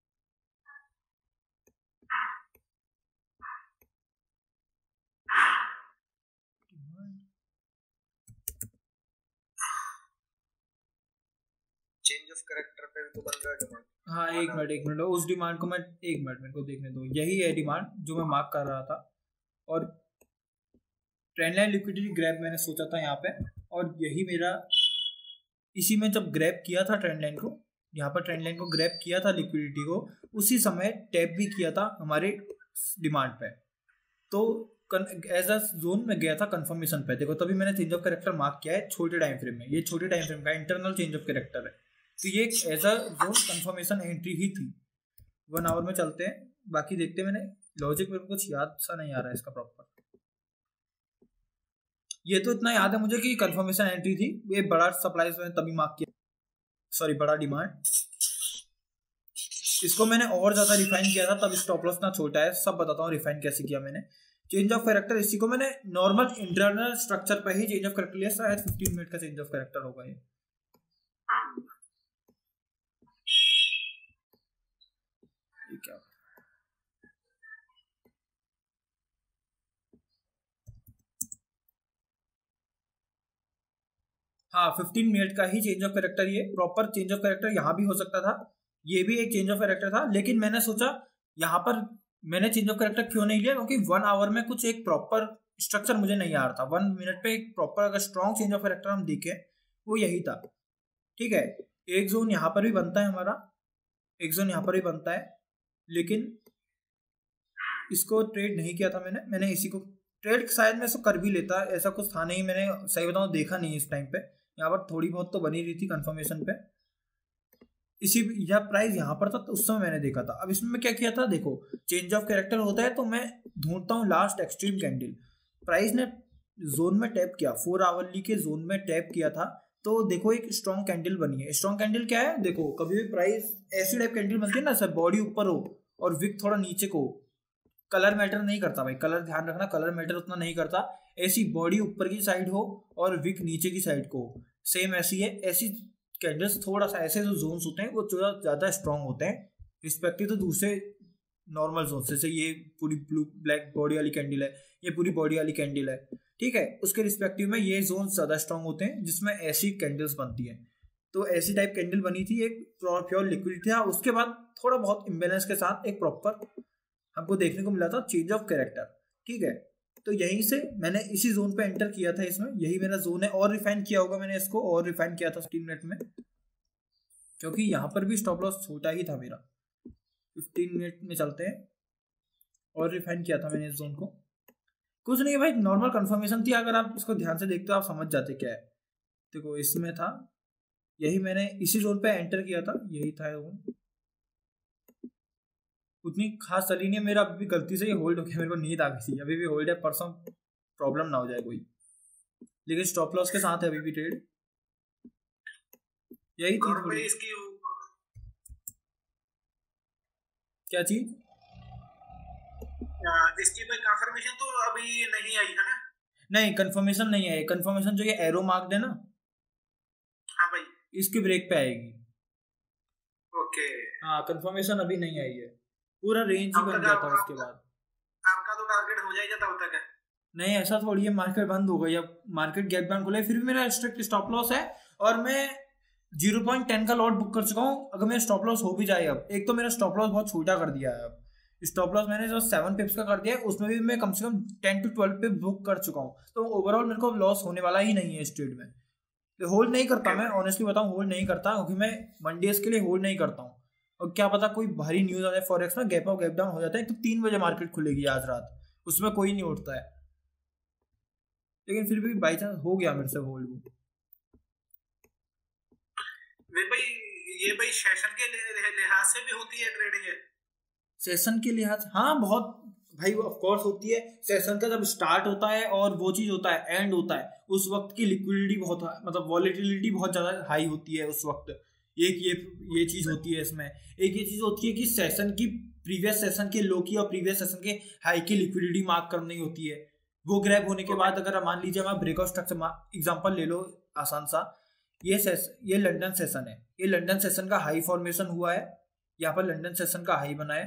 चेंज ऑफ कैरेक्टर पे तो बन रहा है डिमांड। हाँ एक मिनट एक मिनट उस डिमांड को मैं एक मिनट मेरे को देखने दो, यही है डिमांड जो मैं मार्क कर रहा था। और ट्रेंड लाइन लिक्विडिटी ग्रैब मैंने सोचा था यहाँ पे, और यही मेरा इसी में जब ग्रैब किया था ट्रेंड लाइन को, यहाँ पर ट्रेंड लाइन को ग्रैब किया था लिक्विडिटी को, उसी समय टैप भी किया था हमारे डिमांड पे, तो एज अ जोन में गया था कंफर्मेशन पे। देखो तभी मैंने चेंज ऑफ कैरेक्टर मार्क किया है छोटे टाइम फ्रेम में, ये छोटे टाइम फ्रेम का इंटरनल चेंज ऑफ कैरेक्टर है, तो ये as a zone confirmation entry ही थी। वन आवर में चलते हैं, बाकी देखते हैं। मैंने लॉजिक में कुछ याद सा नहीं आ रहा है इसका प्रॉपर, ये तो इतना याद है मुझे कि कंफर्मेशन एंट्री थी, ये बड़ा सप्लाई मैंने तभी मार्क किया, सॉरी बड़ा डिमांड। इसको मैंने और ज्यादा रिफाइन किया था, तब स्टॉप लॉस ना छोटा है, सब बताता हूँ रिफाइन कैसे किया मैंने। चेंज ऑफ कैरेक्टर इसी को मैंने नॉर्मल इंटरनल स्ट्रक्चर पे ही चेंज ऑफ कैरेक्टर लिया, शायद फिफ्टीन मिनट का चेंज ऑफ कैरेक्टर होगा ये। ये क्या हाँ फिफ्टीन मिनट का ही चेंज ऑफ कैरेक्टर, ये प्रॉपर चेंज ऑफ कैरेक्टर यहाँ भी हो सकता था, ये भी एक चेंज ऑफ कैरेक्टर था, लेकिन मैंने सोचा यहाँ पर मैंने चेंज ऑफ कैरेक्टर क्यों नहीं लिया, क्योंकि वन आवर में कुछ एक प्रॉपर स्ट्रक्चर मुझे नहीं आ रहा था। वन मिनट पे एक प्रॉपर अगर स्ट्रॉन्ग चेंज ऑफ कैरेक्टर हम देखें वो यही था, ठीक है। एक जोन यहाँ पर भी बनता है हमारा, एक जोन यहाँ पर भी बनता है, लेकिन इसको ट्रेड नहीं किया था मैंने मैंने इसी को ट्रेड शायद मैं इसको कर भी लेता, ऐसा कुछ था नहीं, मैंने सही बताऊँ देखा नहीं इस टाइम पे। यहाँ पर थोड़ी बहुत तो बनी रही थी कंफर्मेशन पे, इसी यह प्राइस यहाँ पर था तो उस समय मैंने देखा था। अब इसमें मैं क्या किया था, देखो चेंज ऑफ कैरेक्टर होता है तो मैं ढूंढता हूँ लास्ट एक्सट्रीम कैंडल, प्राइस ने जोन में टैप किया, फोर आवरली के जोन में टैप किया था, तो देखो एक स्ट्रॉन्ग कैंडल बनी है। स्ट्रॉन्ग कैंडल क्या है, देखो कभी भी प्राइस ऐसी टाइप कैंडल बनती है ना सर, बॉडी ऊपर हो और विक थोड़ा नीचे को, कलर मैटर नहीं करता भाई, कलर ध्यान रखना, कलर मैटर उतना नहीं करता। ऐसी बॉडी ऊपर की साइड हो और विक नीचे की साइड को, सेम ऐसी है। ऐसी कैंडल्स थोड़ा सा ऐसे जो जोन्स होते हैं वो थोड़ा ज़्यादा स्ट्रॉन्ग होते हैं रिस्पेक्टिव तो दूसरे नॉर्मल जोन। जैसे ये पूरी ब्लू ब्लैक बॉडी वाली कैंडल है, ये पूरी बॉडी वाली कैंडल है, ठीक है, उसके रिस्पेक्टिव में ये जोन ज़्यादा स्ट्रॉन्ग होते हैं जिसमें ऐसी कैंडल्स बनती हैं। तो ऐसी टाइप कैंडल बनी थी, एक प्योर लिक्विड था। उसके बाद थोड़ा बहुत इम्बेलेंस के साथ एक प्रॉपर हमको देखने को मिला था चेंज ऑफ कैरेक्टर, ठीक है। तो यहीं से मैंने इसी जोन पे एंटर किया था, इसमें यही मेरा जोन है। और रिफाइन किया होगा मैंने इसको, और रिफाइन किया था फिफ्टीन मिनट में, क्योंकि यहाँ पर भी स्टॉप लॉस छोटा ही था मेरा। फिफ्टीन मिनट में चलते हैं, और रिफाइन किया था मैंने इस जोन को। कुछ नहीं भाई, नॉर्मल कंफर्मेशन थी। अगर आप इसको ध्यान से देखते हो आप समझ जाते क्या है। देखो इसमें था, यही मैंने इसी जोन पे एंटर किया था, यही था जोन। उतनी खास चली नहीं है, मेरा अभी भी गलती से ये होल्ड हो गया, मेरे को नींद आ गई थी। अभी भी होल्ड है, परसों प्रॉब्लम ना हो जाए कोई, लेकिन स्टॉप लॉस के साथ है अभी भी ट्रेड। यही थी थोड़ी। इसकी क्या चीज? इसकी कोई कंफर्मेशन तो अभी नहीं आई है ना? नहीं, कंफर्मेशन नहीं है। कंफर्मेशन जो ये एरो मार्क्ड है ना, हाँ भाई, इसकी ब्रेक पे आएगी। ओके, हाँ, कंफर्मेशन अभी नहीं आई है। पूरा रेंज ही बन गया था उसके बाद। आपका तो टारगेट हो जाएगा तब तक है? नहीं, ऐसा थोड़ी है, मार्केट बंद हो गई, अब मार्केट गैप डाउन खुला है, फिर भी मेरा स्ट्रिक्ट स्टॉप लॉस है। और मैं जीरो पॉइंट टेन का लॉट बुक कर चुका हूँ। अगर मेरा स्टॉप लॉस हो भी जाए, अब एक तो मेरा स्टॉप लॉस बहुत छोटा कर दिया है। अब स्टॉप लॉस मैंने जो सेवन पिप्स का कर दिया है, उसमें भी मैं कम से कम ten to twelve pip book कर चुका हूँ। तो ओवरऑल मेरे को लॉस होने वाला ही नहीं है इस ट्रेड में। तो होल्ड नहीं करता मैं, ऑनेस्टली बताऊँ, होल्ड नहीं करता, क्योंकि मैं वन डेज के लिए होल्ड नहीं करता हूँ। और क्या पता कोई भारी न्यूज़ आ जाए फॉरेक्स में, गैप अप गैप डाउन हो जाता है, तो तीन बजे मार्केट खुलेगी आज रात, उसमें कोई नहीं उठता है। लेकिन फिर भी बाई चांस हो गया मेरे से होल्ड। भाई ये भाई सेशन के लिहाज से भी होती है ट्रेडिंग है? सेशन के लिहाज, हाँ बहुत भाई, ऑफ कोर्स होती है। सेशन का जब स्टार्ट होता है और वो चीज होता है एंड होता है, उस वक्त की लिक्विडिटी बहुत, मतलब वॉलेटिलिटी बहुत ज्यादा हाई होती है उस वक्त। एक ये ये चीज होती है इसमें। एक ये चीज होती है कि सेशन की प्रीवियस सेशन के लो की और प्रीवियस सेशन के हाई की लिक्विडिटी मार्क करनी होती है। वो ग्रैब होने के बाद अगर मान लीजिए मैं ब्रेकआउट स्ट्रक्चर एग्जांपल ले लो आसान सा, ये सेस ये लंदन सेशन है, ये लंदन सेशन का हाई फॉर्मेशन हुआ है, यहाँ पर लंदन सेशन का हाई बना है,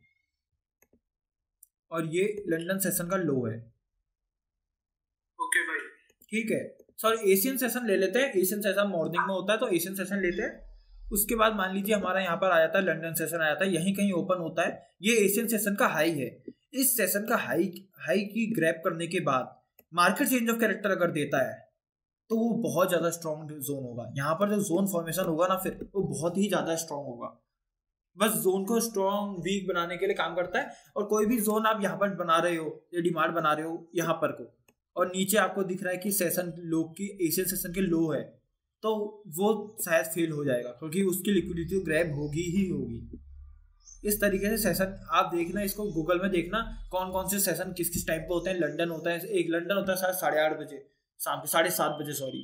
और ये लंदन सेशन का लो है। ओके भाई, ठीक है। सॉरी, एशियन सेशन ले लेते हैं। एशियन सेशन मॉर्निंग में होता है, तो एशियन सेशन लेते हैं। उसके बाद मान लीजिए हमारा यहाँ पर आया था लंदन सेशन आया था, यहीं कहीं ओपन होता है, ये एशियन सेशन का हाई है। इस सेशन का हाई हाई की ग्रैब करने के बाद मार्केट चेंज ऑफ कैरेक्टर अगर देता है तो वो बहुत ज्यादा स्ट्रॉन्ग जोन होगा। यहाँ पर जो जोन फॉर्मेशन होगा ना, फिर वो बहुत ही ज्यादा स्ट्रॉन्ग होगा। बस जोन को स्ट्रॉन्ग वीक बनाने के लिए काम करता है। और कोई भी जोन आप यहाँ पर बना रहे हो, ये डिमांड बना रहे हो यहाँ पर को, और नीचे आपको दिख रहा है कि सेशन लो की एशियन सेशन के लो है, तो वो शायद फेल हो जाएगा, क्योंकि उसकी लिक्विडिटी ग्रैब होगी ही होगी। इस तरीके से सेशन आप देखना, इसको गूगल में देखना कौन कौन से सेशन किस किस टाइम पे होते हैं। लंदन होता है, एक लंदन होता है शायद साढ़े आठ बजे शाम के, साढ़े सात बजे सॉरी।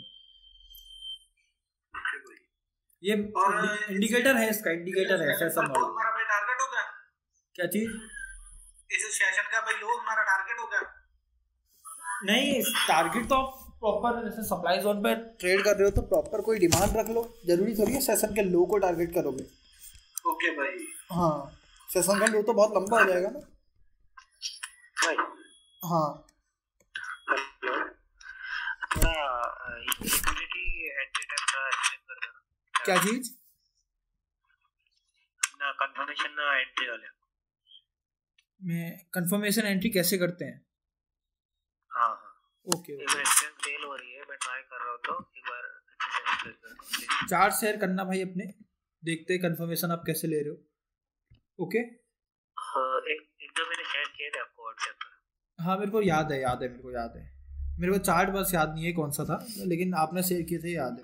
ये इंडिकेटर है, इसका इंडिकेटर है सेशन वाला। हमारा भाई टारगेट होगा क्या चीज? इस सेशन का भाई लो हमारा टारगेट होगा? नहीं, टारगेट तो आप प्रॉपर जैसे सप्लाई जोन पे ट्रेड कर रहे हो तो प्रॉपर कोई डिमांड रख लो, जरूरी थोड़ी है सेशन के लो को टारगेट करोगे। ओके भाई, हाँ, सेशन का लो तो बहुत लंबा हो जाएगा ना भाई। हाँ, लिक्विडिटी एंट्री टाइप का एक्सचेंज कर देना। क्या चीज? ना कंफर्मेशन ना एंट्री वाले में कंफर्मेशन एंट्री कैसे करते हैं? हाँ हाँ, ओके, एक बार एक्सचेंज फेल हो रही है, मैं ट्राई कर रहा हूँ, तो एक बार अच्छे से चार्ट शेयर करना भाई अपने, देखते हैं कंफर्मेशन आप कैसे ले रहे हो। ओके, हाँ, एक एक दो मैंने शेयर किए थे आपको व्हाट्सएप पर। हाँ मेरे को याद है, याद है मेरे को याद है मेरे को चार्ट बस याद नहीं है कौन सा था, लेकिन आपने शेयर किए थे, याद है।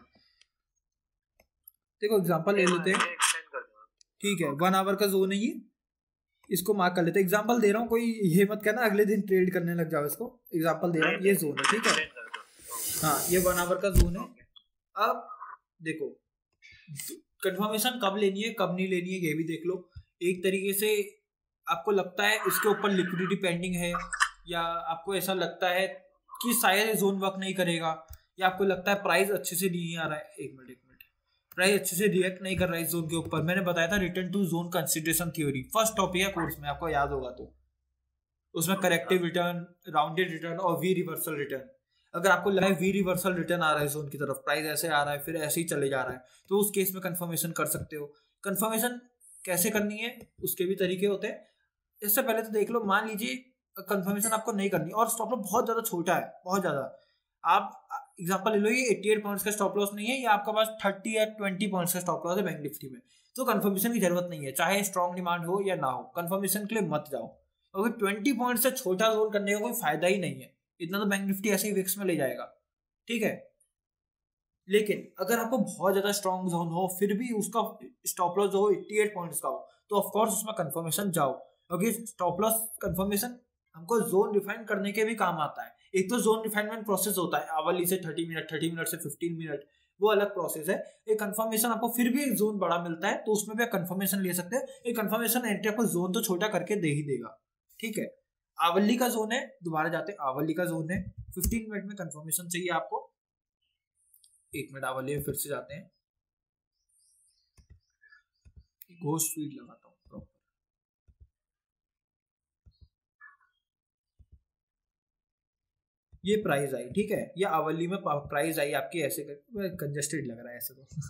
देखो एग्जांपल ले लेते हैं, ठीक है, वन आवर का जोन है ये, इसको मार्क कर लेते हैं। एग्जांपल दे रहा हूँ, कोई ये मत कहना अगले दिन ट्रेड करने लग जाओ इसको। एग्जांपल दे रहा हूँ, ये जोन है, ठीक है, हाँ ये वन आवर का जोन है। अब देखो कंफर्मेशन कब लेनी है कब नहीं लेनी है ये भी देख लो। एक तरीके से आपको लगता है इसके ऊपर लिक्विडिटी पेंडिंग है, या आपको ऐसा लगता है कि शायद जोन वर्क नहीं करेगा, या आपको लगता है प्राइस अच्छे से नहीं आ रहा है, एक मिनट एक मिनट प्राइस अच्छे से रिएक्ट नहीं कर रहा है इस जोन के ऊपर। मैंने बताया था return to zone consideration theory, first topic है कोर्स में, आपको याद होगा तो। उसमें करेक्टिव रिटर्न, राउंडेड रिटर्न और वी रिवर्सल रिटर्न। अगर आपको लगा है वी रिवर्सल रिटर्न आ रहा है जोन की तरफ, प्राइस ऐसे आ रहा है फिर ऐसे ही चले जा रहा है, तो उस केस में कंफर्मेशन कर सकते हो। कंफर्मेशन कैसे करनी है उसके भी तरीके होते हैं। इससे पहले तो देख लो, मान लीजिए कंफर्मेशन आपको नहीं करनी और स्टॉप लॉस बहुत ज्यादा छोटा है, बहुत ज्यादा, आप एग्जांपल ले लो ये अठासी पॉइंट्स का स्टॉप लॉस नहीं है, या आपका पास तीस या बीस पॉइंट्स का स्टॉप लॉस है बैंक निफ्टी में, तो कंफर्मेशन की जरूरत नहीं है, चाहे स्ट्रॉन्ग डिमांड हो या ना हो, कंफर्मेशन के लिए मत जाओ, क्योंकि बीस पॉइंट से छोटा जोन करने का कोई फायदा ही नहीं है, इतना तो बैंक निफ्टी ऐसे ही विक्स में ले जाएगा, ठीक है। लेकिन अगर आपको बहुत ज्यादा स्ट्रॉन्ग जोन हो फिर भी उसका स्टॉप लॉस हो अठासी पॉइंट्स का हो, तो ऑफ कोर्स उसमें कंफर्मेशन जाओ, क्योंकि स्टॉप लॉस कंफर्मेशन हमको जोन डिफाइन करने के भी काम आता है। एक तो जोन डिफाइनमेंट प्रोसेस होता है आवरली से तीस मिनट, तीस मिनट से पंद्रह मिनट, वो अलग प्रोसेस है। एक कंफर्मेशन आपको फिर भी एक जोन बड़ा मिलता है तो उसमें भी आप कंफर्मेशन ले सकते हैं। एक कंफर्मेशन एंट्री आपको जोन तो छोटा करके दे ही देगा, ठीक है। आवरली का जोन है, दोबारा जाते हैं, आवरली का जोन है, पंद्रह मिनट में कंफर्मेशन चाहिए आपको। एक मिनट आवरली में फिर से जाते हैं, घोस्ट फीड लगाता हूँ प्रॉपर। ये प्राइस आई, ठीक है, ये आवरली में प्राइस आई आपकी, ऐसे कंजेस्टेड लग रहा है ऐसे तो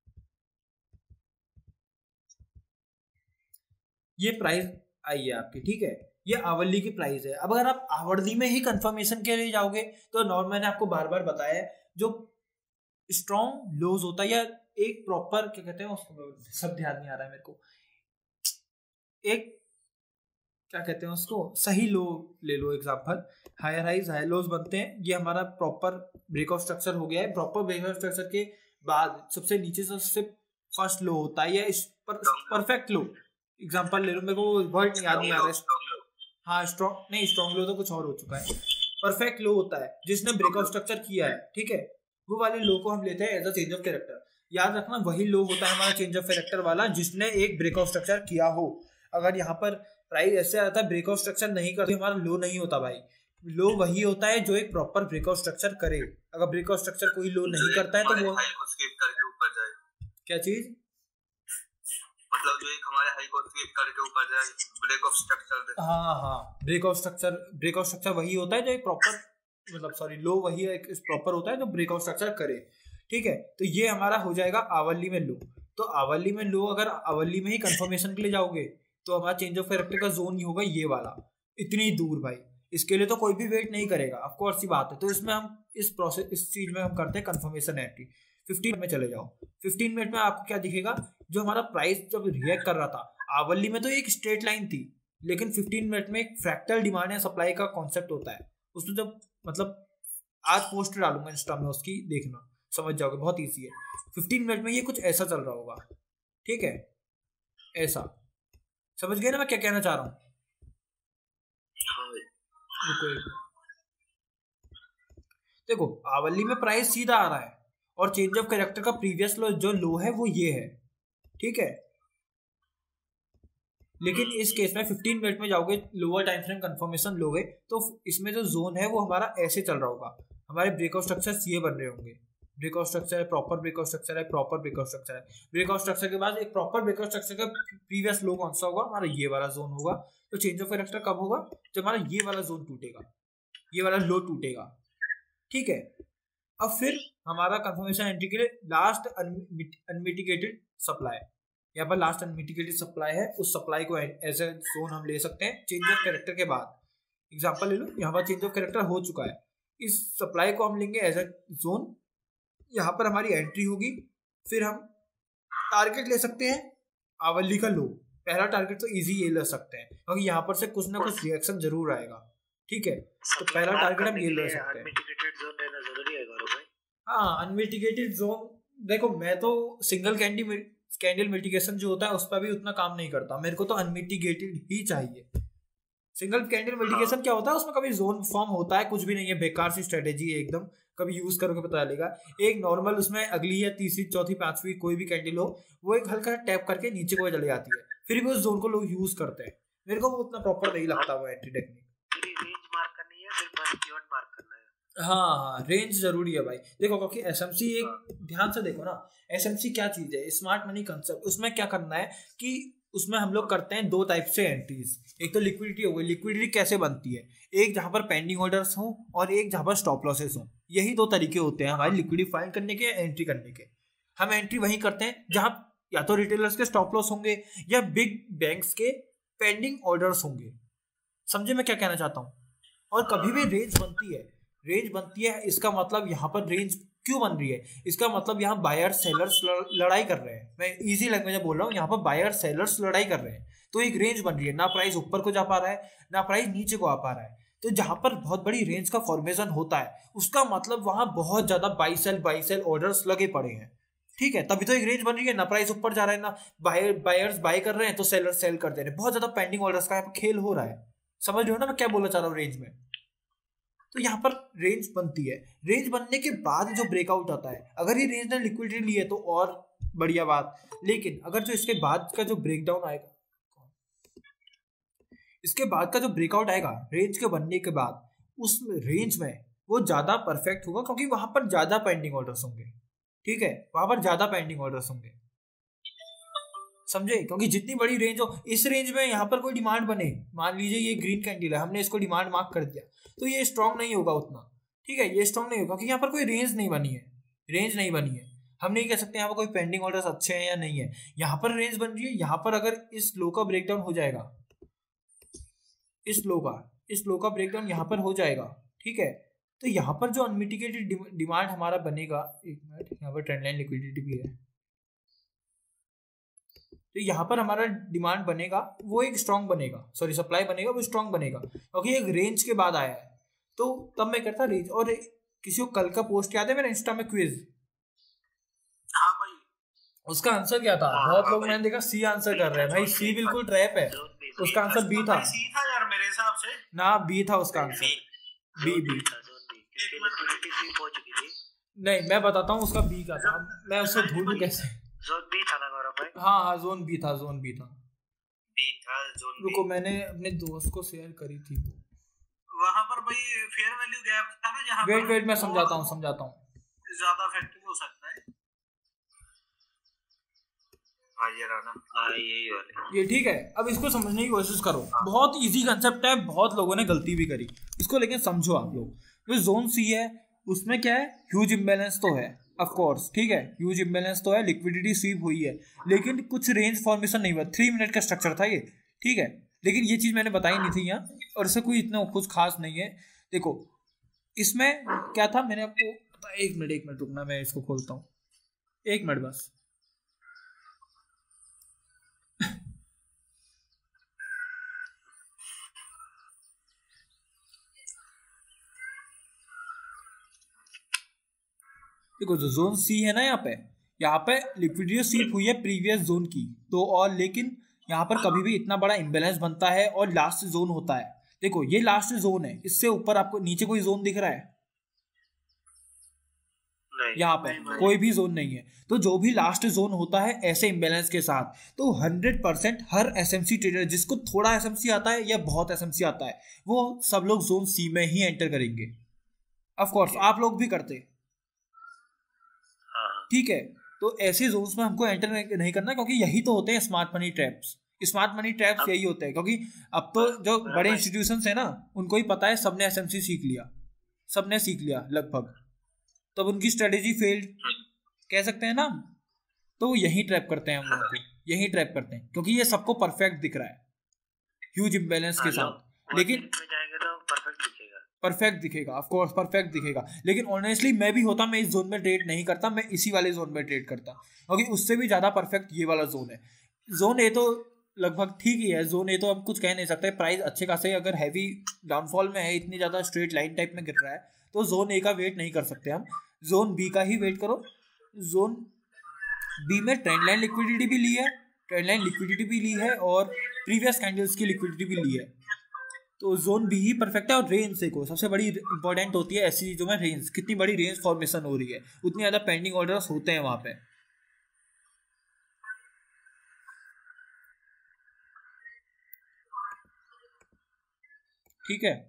ये प्राइस आई है आपकी, ठीक है, ये आवरली की प्राइस है। अब अगर आप आवरली में ही कंफर्मेशन के लिए जाओगे तो नॉर्मल, मैंने आपको बार बार बताया है, जो स्ट्रॉन्ग लोज होता है या एक प्रॉपर क्या कहते हैं उसको, सब ध्यान नहीं आ रहा है मेरे को, एक क्या कहते हैं उसको, सही लो ले लो example, higher highs high lows बनते हैं, ये हमारा प्रॉपर ब्रेकआउट स्ट्रक्चर हो गया है। प्रॉपर ब्रेकआउट स्ट्रक्चर के बाद सबसे नीचे से सबसे फर्स्ट लो होता है, या इस पर, परफेक्ट लो एग्जांपल ले लो, मेरे को वर्ड याद नहीं आ रहा है, हाँ स्ट्रॉन्ग नहीं, स्ट्रॉन्ग लो तो कुछ और हो चुका है, परफेक्ट लो होता है जिसने ब्रेकआउट स्ट्रक्चर किया है, ठीक है, वो वाले लो को हम लेते हैं as a change of character. याद रखना वही लो होता है हमारा चेंज ऑफ कैरेक्टर वाला जिसने एक ब्रेकआउट स्ट्रक्चर किया हो। अगर यहाँ पर प्राइस ऐसे आता है ब्रेकआउट स्ट्रक्चर नहीं करते, हमारा लो नहीं होता भाई, लो वही होता है जो एक प्रॉपर ब्रेकआउट स्ट्रक्चर करे। अगर ब्रेकआउट स्ट्रक्चर कोई लो नहीं करता है तो वो ऊपर जाए, क्या चीज, मतलब जो एक हमारे हाई को स्किप करके ऊपर जाए, ब्रेकआउट स्ट्रक्चर। हाँ हाँ ब्रेकआउट स्ट्रक्चर, ब्रेकआउट स्ट्रक्चर वही होता है जो एक प्रॉपर, मतलब सॉरी लो वही एक प्रॉपर होता है जो ब्रेकआउट स्ट्रक्चर करे, ठीक है। तो ये हमारा हो जाएगा आवरली में लो। तो आवरली में लो, अगर आवरली में ही कंफर्मेशन के लिए जाओगे तो हमारा चेंज ऑफ कैरेक्टर का जोन ही होगा ये वाला, इतनी दूर भाई, इसके लिए तो कोई भी वेट नहीं करेगा, ऑफ कोर्स ही बात है। तो इसमें हम इस प्रोसेस इस चीज में हम करते हैं कंफर्मेशन एंट्री। पंद्रह में चले जाओ, पंद्रह मिनट में आपको क्या दिखेगा, जो हमारा प्राइस जब रिएक्ट कर रहा था आवरली में तो एक स्ट्रेट लाइन थी, लेकिन पंद्रह मिनट में एक फ्रैक्टल डिमांड या सप्लाई का कॉन्सेप्ट होता है। उसमें जब मतलब आज पोस्ट डालूंगा इंस्टा में, उसकी देखना समझ जाओगे, बहुत ईजी है। पंद्रह मिनट में ये कुछ ऐसा चल रहा होगा, ठीक है, ऐसा समझ गए ना मैं क्या कहना चाह रहा हूँ। देखो आवरली में प्राइस सीधा आ रहा है और चेंज ऑफ कैरेक्टर का प्रीवियस लो जो लो है वो ये है, ठीक है। लेकिन इस केस में पंद्रह मिनट में जाओगे, लोअर टाइम फ्रेम कंफर्मेशन लोगे तो इसमें जो जोन है वो हमारा ऐसे चल रहा होगा, हमारे ब्रेकआउट स्ट्रक्चर्स ये बन रहे होंगे, ब्रेकआउट स्ट्रक्चर है, प्रॉपर ब्रेकआउट स्ट्रक्चर है, प्रॉपर ब्रेकआउट स्ट्रक्चर है। ब्रेकआउट स्ट्रक्चर के बाद एक प्रॉपर ब्रेकआउट स्ट्रक्चर का प्रीवियस लो कौन सा होगा, हमारा ये वाला जोन होगा। तो चेंज ऑफ कैरेक्टर कब होगा, जब हमारा ये वाला जोन टूटेगा, ये वाला लो टूटेगा, ठीक है। अब फिर हमारा कंफर्मेशन एंट्री के लिए लास्ट अनमिटिगेटेड सप्लाई, यहाँ पर लास्ट अनमिटिगेटेड सप्लाई है, उस सप्लाई को एज ए जोन हम ले सकते हैं चेंज ऑफ कैरेक्टर के बाद। एग्जांपल ले लो, यहाँ पर चेंज ऑफ कैरेक्टर हो चुका है, इस सप्लाई को हम लेंगे एज ए जोन, यहाँ पर हमारी एंट्री होगी। फिर हम टारगेट ले सकते हैं आवरली का लो, पहला टारगेट तो इजी ये ले सकते हैं क्योंकि यहाँ पर से कुछ ना कुछ रिएक्शन जरूर आएगा, ठीक है। तो पहला टारगेट हम ये ले सकते हैं। हाँ अनमिटिगेटेड जोन, देखो मैं तो सिंगल कैंडी कैंडल मिटिगेशन जो होता है उस पर भी उतना काम नहीं करता, मेरे को तो अनमिटिगेटेड ही चाहिए। सिंगल कैंडल मिटिगेशन क्या होता है, उसमें कभी जोन फॉर्म होता है कुछ भी नहीं है, बेकार सी स्ट्रेटेजी है एकदम, कभी यूज करोगे पता चलेगा। एक नॉर्मल उसमें अगली या तीसरी चौथी पांचवी कोई भी कैंडल हो, वो एक हल्का टैप करके नीचे को चले जाती है, फिर भी उस जोन को लोग यूज करते हैं। मेरे को वो उतना प्रॉपर नहीं लगता वो एंट्री टेक्निक। रेंज मार्क करनी है, फिर बस कीवर्ड मार्क करना है। हाँ हाँ रेंज जरूरी है भाई। देखो क्योंकि एसएमसी एक ध्यान से देखो ना, एसएमसी क्या चीज है, स्मार्ट मनी कंसेप्ट। उसमें क्या करना है कि उसमें हम लोग करते हैं दो टाइप से एंट्रीज। एक तो लिक्विडिटी हो गई। लिक्विडिटी कैसे बनती है, एक जहां पर पेंडिंग ऑर्डर्स हो और एक जहां पर स्टॉप लॉसेस हो। यही दो तरीके होते हैं हमारी लिक्विडिटी फाइंड करने के, एंट्री करने के। हम एंट्री वहीं करते हैं जहां या तो रिटेलर्स के स्टॉप लॉस होंगे या बिग बैंक्स के पेंडिंग ऑर्डर्स होंगे। समझे मैं क्या कहना चाहता हूँ। और कभी भी रेंज बनती है, रेंज बनती है इसका मतलब यहाँ पर रेंज क्यों बन रही है, इसका मतलब यहाँ बायर सेलर्स लड़ाई कर रहे हैं। मैं इजी लैंग्वेज में बोल रहा हूँ, यहाँ पर बायर सेलर्स लड़ाई कर रहे हैं तो एक रेंज बन रही है। ना प्राइस ऊपर को जा पा रहा है ना प्राइस नीचे को आ पा रहा है। तो जहां पर बहुत बड़ी रेंज का फॉर्मेशन होता है उसका मतलब वहां बहुत ज्यादा buy sell buy sell orders लगे पड़े हैं। ठीक है, तभी तो एक रेंज बन रही है। ना प्राइस ऊपर जा रहा है ना बायर बायर्स बाय कर रहे हैं तो सेलर्स सेल कर दे रहे हैं। बहुत ज्यादा पेंडिंग ऑर्डर्स का खेल हो रहा है। समझ रहे हो ना मैं क्या बोलना चाह रहा हूँ रेंज में। तो यहाँ पर रेंज बनती है। रेंज बनने के बाद जो ब्रेकआउट आता है, अगर ये रेंज ने लिक्विडिटी ली है तो और बढ़िया बात। लेकिन अगर जो इसके बाद का जो ब्रेकडाउन आएगा, इसके बाद का जो ब्रेकआउट आएगा रेंज के बनने के बाद, उस रेंज में वो ज्यादा परफेक्ट होगा क्योंकि वहां पर ज्यादा पेंडिंग ऑर्डर्स होंगे। ठीक है, वहां पर ज्यादा पेंडिंग ऑर्डर्स होंगे। समझे, क्योंकि जितनी बड़ी रेंज हो, इस रेंज में यहाँ पर कोई डिमांड बने, मान लीजिए ये ग्रीन कैंडल है, हमने इसको डिमांड मार्क कर दिया तो ये स्ट्रांग नहीं होगा उतना। ठीक है, ये स्ट्रांग नहीं होगा क्योंकि यहाँ पर कोई रेंज नहीं बनी है। रेंज नहीं बनी है, हम नहीं कह सकते यहाँ पर कोई पेंडिंग ऑर्डर्स अच्छे हैं या नहीं है। यहाँ पर रेंज बन रही है। यहाँ पर अगर इस लो का ब्रेकडाउन हो जाएगा, इस लो का इस लो का ब्रेकडाउन यहाँ पर हो जाएगा, ठीक है, तो यहाँ पर जो अनमिटिगेटेड डिमांड हमारा बनेगा, एक मिनट, यहाँ पर ट्रेंड लाइन लिक्विडिटी भी है, तो यहाँ पर हमारा डिमांड बनेगा वो एक स्ट्रांग बनेगा, सॉरी सप्लाई बनेगा वो स्ट्रांग बनेगा क्योंकि एक रेंज के बाद आया है। तो तब मैं करता रेंज। और किसी को कल का पोस्ट याद है मेरा इंस्टा में क्विज? हाँ भाई, उसका आंसर क्या था? बहुत लोग मैंने देखा सी आंसर कर रहे हैं। भाई सी बिल्कुल ट्रैप है। उसका आंसर बी था। सी था यार मेरे हिसाब से। ना बी था उसका आंसर, बी बी नहीं, मैं बताता हूँ उसका बी का था। मैं उसको ढूंढूं कैसे? जोन बी था ना गौरव भाई? हाँ हाँ जोन बी था, जोन बी था, बी था जोन। रुको मैंने अपने दोस्त को शेयर करी थी वो। वहां पर भाई फेयर वैल्यू गैप था ना, जहां वेट वेट मैं समझाता हूँ समझाता हूँ ज्यादा इफेक्टिव हो सकता है। हाँ ये रहा ना, हाँ यही वाले ये। ठीक है, अब इसको समझने की कोशिश करो। बहुत इजी कंसेप्ट है, बहुत लोगों ने गलती भी करी इसको, लेकिन समझो आप लोग। जो जोन सी है उसमें क्या है, ह्यूज इम्बैलेंस तो है ऑफ कोर्स, ठीक है, ह्यूज इम्बैलेंस तो है, लिक्विडिटी स्वीप हुई है, लेकिन कुछ रेंज फॉर्मेशन नहीं हुआ। थ्री मिनट का स्ट्रक्चर था ये, ठीक है, लेकिन ये चीज़ मैंने बताई नहीं थी यहाँ, और इससे कोई इतना कुछ खास नहीं है। देखो इसमें क्या था, मैंने आपको एक मिनट एक मिनट रुकना, मैं इसको खोलता हूँ, एक मिनट बस। देखो जो जोन सी है ना, यहाँ पे यहाँ पे लिक्विडिटी स्वीप हुई है प्रीवियस जोन की, तो और लेकिन यहाँ पर कभी भी इतना बड़ा इम्बैलेंस बनता है और लास्ट जोन होता है। देखो ये लास्ट जोन है, इससे ऊपर आपको नीचे कोई जोन दिख रहा है? यहाँ पे कोई भी जोन नहीं है। तो जो भी लास्ट जोन होता है ऐसे इम्बैलेंस के साथ, तो हंड्रेड परसेंट हर एसएमसी ट्रेडर जिसको थोड़ा एसएमसी आता है या बहुत एसएमसी आता है, वो सब लोग जोन सी में ही एंटर करेंगे। ऑफ कोर्स आप लोग भी करते, ठीक है। तो ऐसे जोन्स में हमको एंटर नहीं करना, क्योंकि यही तो होते हैं smart money traps. Smart money traps यही होते हैं, क्योंकि अब तो जो बड़े इंस्टीट्यूशंस है ना, उनको ही पता है, सबने एसएमसी सीख लिया, सबने सीख लिया लगभग, तब उनकी स्ट्रेटेजी फेल्ड कह सकते हैं ना। तो यही ट्रैप करते हैं हम लोगों को, यही ट्रैप करते हैं, क्योंकि ये सबको परफेक्ट दिख रहा है ह्यूज इम्बैलेंस के साथ। लेकिन परफेक्ट दिखेगा, ऑफ कोर्स परफेक्ट दिखेगा, लेकिन ऑनेस्टली मैं भी होता, मैं इस जोन में ट्रेड नहीं करता, मैं इसी वाले जोन में ट्रेड करता, क्योंकि उससे भी ज़्यादा परफेक्ट ये वाला जोन है। जोन ए तो लगभग ठीक ही है, जोन ए तो हम कुछ कह नहीं सकते, प्राइस अच्छे खासे अगर हैवी डाउनफॉल में है, इतनी ज़्यादा स्ट्रेट लाइन टाइप में गिर रहा है, तो जोन ए का वेट नहीं कर सकते हम, जोन बी का ही वेट करो। जोन बी में ट्रेंड लाइन लिक्विडिटी भी ली है, ट्रेंड लाइन लिक्विडिटी भी ली है और प्रीवियस कैंडल्स की लिक्विडिटी भी ली है, तो जोन बी ही परफेक्ट है। और रेंज देखो, सबसे बड़ी इंपॉर्टेंट होती है ऐसी चीज़ों में रेंज, कितनी बड़ी रेंज फॉर्मेशन हो रही है, उतनी ज़्यादा पेंडिंग ऑर्डर्स होते हैं वहाँ पे। ठीक है।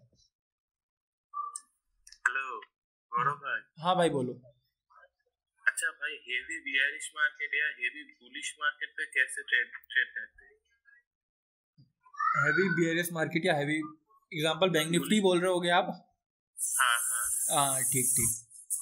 हेलो गौरव भाई। हाँ भाई बोलो। अच्छा भाई, हेवी बियरिश मार्केट या हेवी बुलिश मार्केट पे कैसे ट्रेड ट्रेड करते हैं? हेवी बियरिश मार्केट या हेवी, एग्जांपल बैंक निफ्टी बोल रहे होगे आप? हाँ हाँ हाँ ठीक ठीक।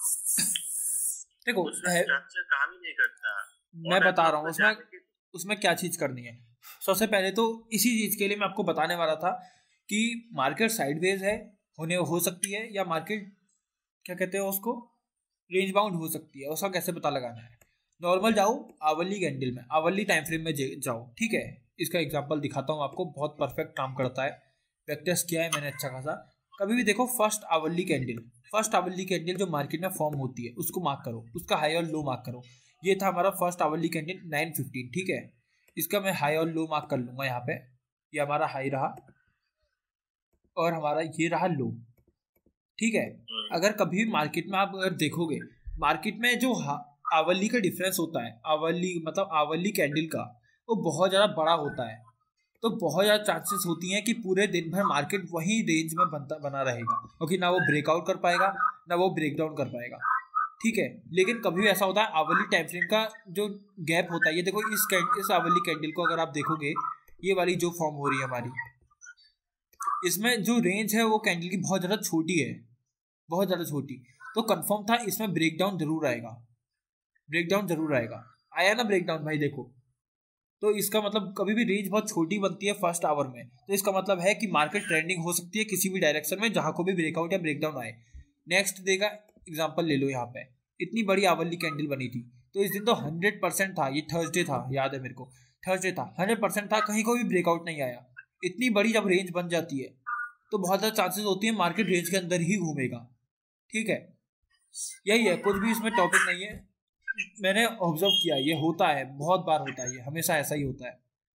देखो स्ट्रक्चर काम ही नहीं करता। मैं बता रहा हूँ उसमें उसमें क्या चीज़ करनी है। सबसे पहले तो इसी चीज़ के लिए मैं आपको बताने वाला था कि मार्केट साइडवेज है, होने हो सकती है, या मार्केट क्या कहते हैं उसको, रेंज बाउंड हो सकती है। उसका कैसे पता लगाना है? नॉर्मल जाओ आवरली कैंडल में, आवरली टाइम फ्रेम में जाओ, ठीक है। इसका एग्जांपल दिखाता हूँ आपको, बहुत परफेक्ट काम करता है। बैकटेस्ट किया है मैंने अच्छा खासा। कभी भी देखो first hourly candle, first hourly candle जो मार्केट में फॉर्म होती है उसको मार्क करो, उसका हाई और लो मार्क करो। ये था हमारा first hourly candle nine fifteen, ठीक है। इसका मैं हाई और लो मार्क कर लूँगा यहाँ पे। ये हमारा हाई रहा और हमारा ये रहा लो, ठीक है। अगर कभी भी मार्केट में आप अगर देखोगे, मार्केट में जो आवरली का डिफरेंस होता है, आवरली मतलब आवरली कैंडल का, वो बहुत ज़्यादा बड़ा होता है। तो बहुत ज़्यादा चांसेस होती हैं कि पूरे दिन भर मार्केट वही रेंज में बनता बना रहेगा, क्योंकि ना वो ब्रेकआउट कर पाएगा ना वो ब्रेक डाउन कर पाएगा, ठीक है। लेकिन कभी भी ऐसा होता है, आवरली टाइम फ्रेम का जो गैप होता है, ये देखो इस इस आवरली कैंडल को अगर आप देखोगे, ये वाली जो फॉर्म हो रही है हमारी, इसमें जो रेंज है वो कैंडल की बहुत ज़्यादा छोटी है, बहुत ज़्यादा छोटी। तो कंफर्म था इसमें ब्रेकडाउन जरूर आएगा, ब्रेकडाउन जरूर आएगा। आया ना ब्रेकडाउन भाई, देखो। तो इसका मतलब कभी भी रेंज बहुत छोटी बनती है फर्स्ट आवर में, तो इसका मतलब है कि मार्केट ट्रेंडिंग हो सकती है किसी भी डायरेक्शन में, जहाँ को भी ब्रेकआउट या ब्रेकडाउन आए। नेक्स्ट देगा एग्जांपल ले लो, यहाँ पे इतनी बड़ी आवरली कैंडल बनी थी, तो इस दिन तो हंड्रेड परसेंट था, ये थर्सडे था, याद है मेरे को, थर्सडे था, हंड्रेड परसेंट था, कहीं को भी ब्रेकआउट नहीं आया। इतनी बड़ी जब रेंज बन जाती है तो बहुत ज़्यादा चांसेस होती है मार्केट रेंज के अंदर ही घूमेगा, ठीक है। यही है, कुछ भी इसमें टॉपिक नहीं है, मैंने ऑब्जर्व किया, ये होता है, बहुत बार होता है, ये हमेशा ऐसा ही होता है।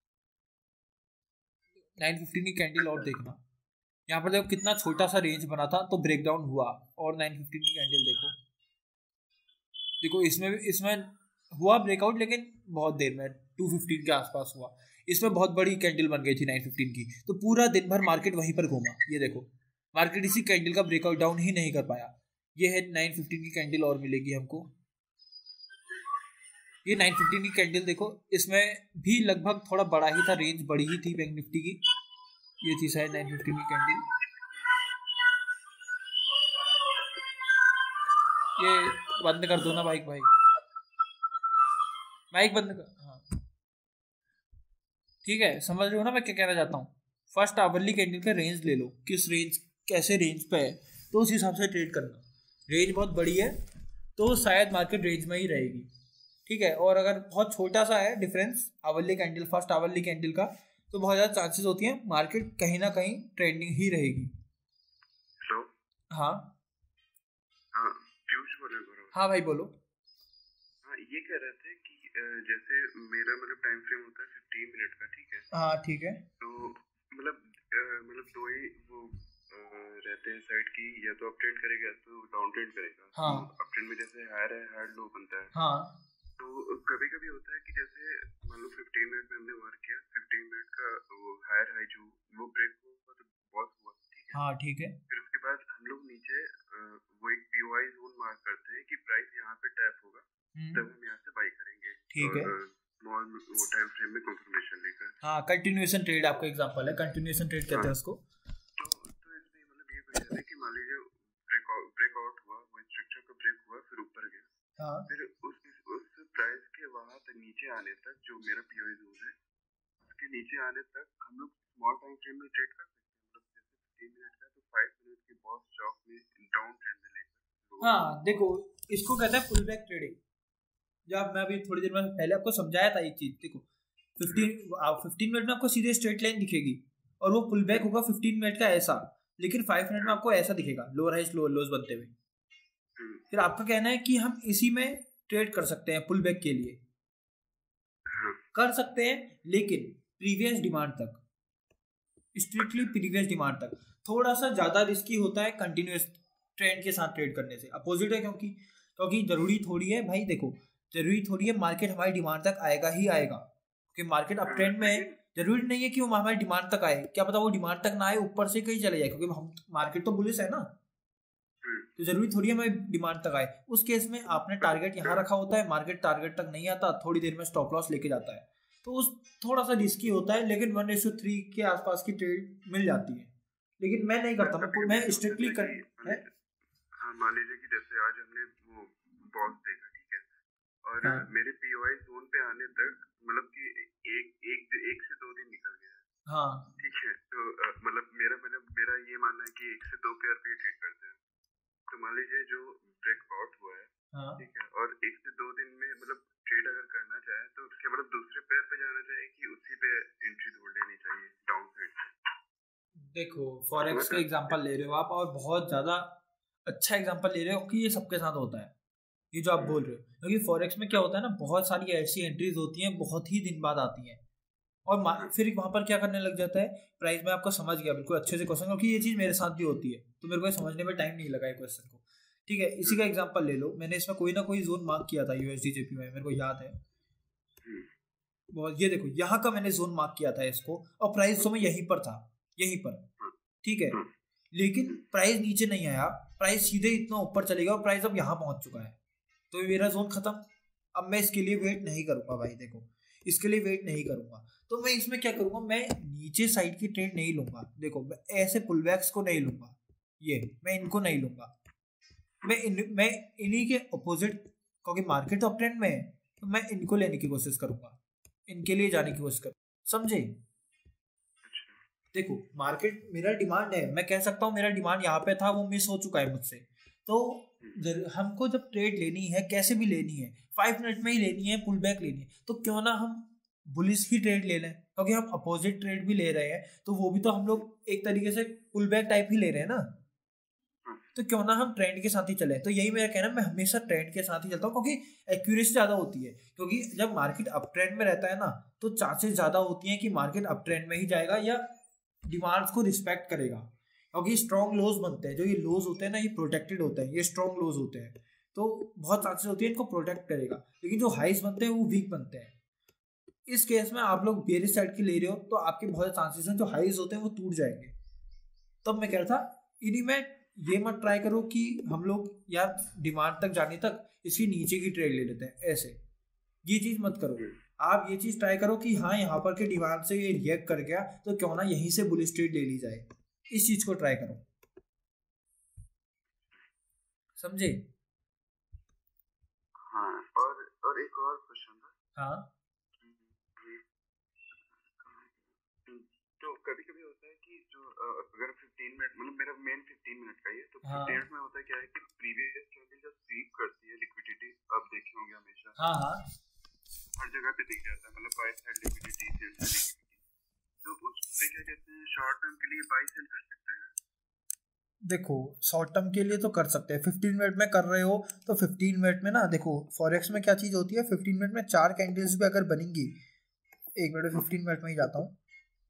नाइन फिफ्टीन की कैंडल और देखना, यहाँ पर देखो कितना छोटा सा रेंज बना था तो ब्रेकडाउन हुआ, और नाइन फिफ्टीन की कैंडल देखो, देखो इसमें इसमें हुआ ब्रेकआउट, लेकिन बहुत देर में टू फिफ्टीन के आसपास हुआ। इसमें बहुत बड़ी कैंडल बन गई थी नाइन फिफ्टीन की, तो पूरा दिन भर मार्केट वहीं पर घूमा। ये देखो मार्केट इसी कैंडल का ब्रेकआउट डाउन ही नहीं कर पाया। ये है नाइन फिफ्टीन की कैंडल और मिलेगी हमको, ये नाइन फिफ्टीन की कैंडल देखो, इसमें भी लगभग थोड़ा बड़ा ही था, रेंज बड़ी ही थी बैंक निफ्टी की। ये थी शायद नाइन फिफ्टीन की कैंडल, ये बंद कर दो ना बाइक भाई, माइक बंद कर, हाँ ठीक है। समझ रहे हो ना मैं क्या कहना चाहता हूँ। फर्स्ट आवरली कैंडल का रेंज ले लो, किस रेंज कैसे रेंज पे है, तो उस हिसाब से ट्रेड करना। रेंज बहुत बड़ी है तो शायद मार्केट रेंज में ही रहेगी, ठीक है। और अगर बहुत छोटा सा है difference hourly candle first hourly candle का, तो बहुत ज़्यादा चांसेस होती हैं मार्केट कहीं ना कहीं ट्रेंडिंग ही रहेगी। हेलो, हाँ हाँ पीयूष बोल रहे हो? हाँ भाई बोलो। हाँ, ये कह रहे थे कि जैसे मेरा मतलब टाइम फ्रेम होता है फिफ्टीन मिनट का, ठीक है। हाँ ठीक है। तो मतलब मतलब दो ही वो रहते हैं साइड की, या तो अप ट्रेंड करेगा या तो डाउन ट्रेंड करेगा। हाँ। अप ट्रेंड में जैसे हायर है, हायर लो बनता है। हाँ। तो कभी कभी होता है कि जैसे मान लो फिफ्टीन मिनट में हमने मार्क किया, फिफ्टीन मिनट का वो हायर हाई जो वो ब्रेक हुआ तो बहुत हुआ, ठीक है। हाँ ठीक है। फिर उसके बाद हम लोग नीचे वो एक पीओआई जोन मार्क करते हैं कि प्राइस यहाँ पे टैप होगा, तब हम यहाँ से बाई करेंगे, ठीक है। स्मॉल वो टाइम फ्रेम में कंफर्मेशन लेकर। हाँ, कंटिन्यूएशन ट्रेड आपका एग्जांपल है, कंटिन्यूएशन ट्रेड कहते हैं उसको। तो तो इसमें मतलब ये क्वेश्चन है कि मान लीजिए ब्रेकआउट ब्रेकआउट हुआ, वो स्ट्रक्चर का ब्रेक हुआ, फिर ऊपर गया। हाँ। फिर उस उस प्राइस के वहां तक नीचे आने तक जो मेरा पीओआई जोन है, उसके नीचे आने तक हम लोग स्मॉल टाइम फ्रेम में ट्रेड कर सकते हैं। मतलब जैसे फिफ्टीन मिनट का, तो फाइव मिनट के बॉस स्टॉक में डाउन ट्रेंड में लेकर। हाँ देखो, इसको कहते हैं पुल बैक ट्रेडिंग। जब मैं अभी थोड़ी देर में पहले आपको समझाया था एक चीज, देखो फिफ्टीन फिफ्टीन मिनट में आपको सीधे स्ट्रेट लाइन दिखेगी और वो पुल बैक होगा फिफ्टीन मिनट का ऐसा, लेकिन फाइव मिनट में आपको ऐसा दिखेगा, लोअर हाइस लोअर लोज बनते हुए। फिर आपका कहना है कि हम इसी में ट्रेड कर सकते हैं, पुल बैक के लिए कर सकते हैं, लेकिन प्रीवियस डिमांड तक, स्ट्रिक्टली प्रीवियस डिमांड तक। थोड़ा सा ज्यादा रिस्की होता है कंटिन्यूअस ट्रेंड के साथ ट्रेड करने से, अपोजिट है, क्योंकि क्योंकि जरूरी थोड़ी है भाई, देखो जरूरी थोड़ी है मार्केट हमारी डिमांड तक आएगा ही आएगा, क्योंकि मार्केट अप ट्रेंड में है जरूरी नहीं है कि वो हमारी डिमांड तक आए, क्या पता वो डिमांड तक ना आए, ऊपर से कहीं चले जाए, क्योंकि हम मार्केट तो बुलिश है ना, तो जरूरी थोड़ी हमारी डिमांड तक आए। उस केस में आपने टारगेट यहाँ रखा होता है, मार्केट टारगेट तक नहीं आता, थोड़ी देर में स्टॉप लॉस लेके जाता है, तो उस थोड़ा सा रिस्की होता है, लेकिन वन रेशो थ्री के आसपास की ट्रेड मिल जाती है। लेकिन मैं नहीं करता, मैं मैं स्ट्रिक्टली कर है। हाँ, मान लीजिए कि जैसे आज हमने वो बॉस देखा, ठीक है, और हाँ। मेरे पीओआई जोन पे आने तक मतलब कि एक एक एक से दो दिन निकल गया है, हाँ ठीक है, तो मतलब मेरा मेरा मेरा ये मानना है कि एक से दो पेयर पे ट्रेड करते हैं, तो मान लीजिए जो ब्रेकआउट हुआ है, हाँ ठीक है, और एक से दो दिन में मतलब ट्रेड अगर करना चाहे तो उसके मतलब दूसरे पेयर पे जाना चाहिए कि उसी पे एंट्री छोड़ लेनी चाहिए डाउन साइड से। देखो फॉरेक्स का एग्जांपल ले रहे हो आप, और बहुत ज़्यादा अच्छा एग्जांपल ले रहे हो कि ये सबके साथ होता है ये जो आप बोल रहे हो, क्योंकि फॉरेक्स में क्या होता है ना, बहुत सारी ऐसी एंट्रीज होती हैं बहुत ही दिन बाद आती हैं, और फिर वहाँ पर क्या करने लग जाता है प्राइस में। आपको समझ गया बिल्कुल अच्छे से क्वेश्चन, क्योंकि ये चीज़ मेरे साथ भी होती है, तो मेरे को समझने में टाइम नहीं लगा है क्वेश्चन को, ठीक है। इसी का एग्जांपल ले लो, मैंने इसमें कोई ना कोई जोन मार्क किया था यूएसडी जेपीवाई, मेरे को याद है बहुत, ये देखो यहाँ का मैंने जोन मार्क किया था इसको, और प्राइस तो मैं यहीं पर था, यहीं पर, ठीक है, लेकिन प्राइस नीचे नहीं आया, प्राइस सीधे इतना ऊपर चलेगा और प्राइस अब यहाँ पहुंच चुका है, तो मेरा जोन खत्म। अब मैं इसके लिए वेट नहीं करूंगा भाई, देखो इसके लिए वेट नहीं करूंगा, तो मैं इसमें क्या करूंगा, मैं नीचे साइड की ट्रेड नहीं लूंगा। देखो मैं ऐसे पुलबैक्स को नहीं लूंगा, ये मैं इनको नहीं लूंगा, मैं इन मैं इन्हीं के अपोजिट, क्योंकि मार्केट तो अप ट्रेंड में है, तो मैं इनको लेने की कोशिश करूंगा, इनके लिए जाने की कोशिश करूँ, समझे। देखो मार्केट मेरा डिमांड है, मैं कह सकता हूँ मेरा डिमांड यहाँ पे था, वो मिस हो चुका है मुझसे, तो हमको जब ट्रेड लेनी है कैसे भी लेनी है, फाइव मिनट में ही लेनी है, पुल बैक लेनी है, तो क्यों ना हम बुलिश ही ट्रेड ले लें, क्योंकि हम अपोजिट ट्रेड भी ले रहे हैं, तो वो भी तो हम लोग एक तरीके से पुल बैक टाइप ही ले रहे हैं ना, तो क्यों ना हम ट्रेंड के साथ ही चले। तो यही मेरा कहना है, मैं हमेशा ट्रेंड के साथ ही चलता हूँ, क्योंकि एक्यूरेसी ज़्यादा होती है, क्योंकि जब मार्केट अप ट्रेंड में रहता है ना, तो चांसेस ज़्यादा होती हैं कि मार्केट अप ट्रेंड में ही जाएगा या डिमांड्स को रिस्पेक्ट करेगा, क्योंकि स्ट्रॉन्ग लोज बनते हैं, जो ये लोज होते हैं ना, ये प्रोटेक्टेड होते हैं, ये स्ट्रॉन्ग लोज होते हैं, तो बहुत चांसेस होती है इनको प्रोटेक्ट करेगा, लेकिन जो हाइस बनते हैं वो वीक बनते हैं। इस केस में आप लोग बेरिश साइड की ले रहे हो, तो आपके बहुत चांसेस हैं जो हाइस होते हैं वो टूट जाएंगे। तब मैं कह रहा था इन्हीं में ये मत ट्राई करो कि हम लोग यार डिमांड तक जाने तक इसकी नीचे की ट्रेड ले लेते हैं, ऐसे ये चीज़ मत करो। आप ये चीज़ ट्राई करो कि हाँ यहाँ पर के डिमांड से ये रिएक्ट कर गया, तो क्यों ना यहीं से बुलिश ट्रेड ले ली जाए, इस चीज़ को ट्राई करो, समझे। हाँ, और और एक और क्वेश्चन था। हाँ, तो कभी कभी होता है कि जो अगर फिफ्टीन मिनट मतलब मेरा मेन फिफ्टीन मिनट का ही है, तो हाँ, फिफ्टीन मिनट में होता है क्या है कि प्रीवियस कैंडल जब स्वीप करती है लिक्विडिटी, आप देखे होंगे हमेशा, हाँ हाँ हर जगह पे दिख जाता है, मतलब buy side liquidity, sell side liquidity, तो उस पे क्या कहते हैं, शॉर्ट टर्म के लिए बाय सेल कर सकते हैं। देखो शॉर्ट टर्म के लिए तो कर सकते हैं, फिफ्टीन मिनट में कर रहे हो तो फिफ्टीन मिनट में ना, देखो फॉरेक्स में क्या चीज़ होती है, फिफ्टीन मिनट में चार कैंडल्स भी अगर बनेंगी, एक मिनट में फिफ्टीन मिनट में ही जाता हूँ,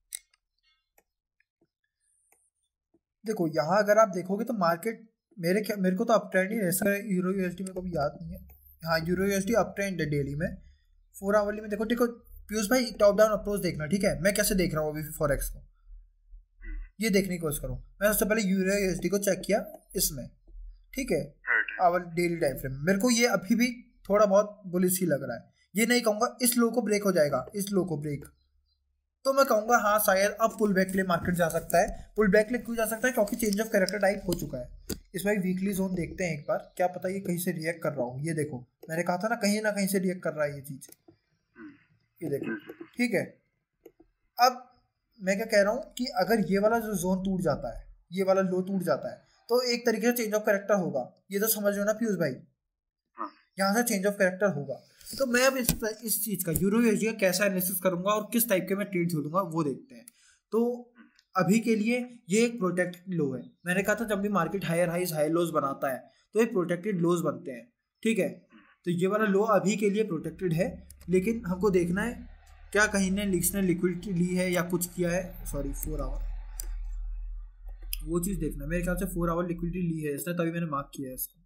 देखो यहाँ अगर आप देखोगे तो मार्केट मेरे मेरे को तो अप ट्रेंड ही है, यूरो यूएसडी मेरे को भी याद नहीं है, हाँ यूरो यूएसडी अप ट्रेंड है डेली में, फोर आवरली में देखो, देखो पीयूष भाई टॉप डाउन अप्रोच देखना, ठीक है, मैं कैसे देख रहा हूँ अभी फॉरेक्स को, ये देखने की कोशिश करूँ। मैं सबसे पहले यूरो यूएसडी को चेक किया इसमें, ठीक है, आवर डेली टाइम फ्रेम, मेरे को ये अभी भी थोड़ा बहुत बुलिश ही लग रहा है, ये नहीं कहूँगा इस लो को ब्रेक हो जाएगा, इस लो को ब्रेक, तो मैं कहूँगा हाँ शायद अब पुल बैक के लिए मार्केट जा सकता है। पुल बैक के लिए क्यों जा सकता है, क्योंकि चेंज ऑफ कैरेक्टर टाइप हो चुका है। इसमें वीकली जोन देखते हैं एक बार, क्या पता ये कहीं से रिएक्ट कर रहा हूँ, ये देखो मैंने कहा था ना कहीं ना कहीं से रिएक्ट कर रहा है ये चीज़, ये देखो, ठीक है। अब मैं क्या कह रहा हूँ कि अगर ये वाला जो जोन टूट जाता है, ये वाला लो टूट जाता है, तो एक तरीके से चेंज ऑफ कैरेक्टर होगा, ये तो समझ लो ना पीयूष भाई, यहाँ से चेंज ऑफ कैरेक्टर होगा। तो मैं अब इस इस चीज़ का यूरो यूएसडी का कैसा एनालिसिस करूंगा और किस टाइप के मैं ट्रेड छोड़ूंगा वो देखते हैं। तो अभी के लिए ये एक प्रोटेक्टेड लो है, मैंने कहा था जब भी market higher highs high lows बनाता है तो ये प्रोटेक्टेड लोज बनते हैं, ठीक है। तो ये वाला लो अभी के लिए प्रोटेक्टेड है, लेकिन हमको देखना है क्या कहीं ने लिक्स ने लिक्विडिटी ली है या कुछ किया है, सॉरी फोर आवर, वो चीज़ देखना है। मेरे ख्याल से फोर आवर लिक्विडिटी ली है इसने, तभी मैंने मार्क किया है इसको।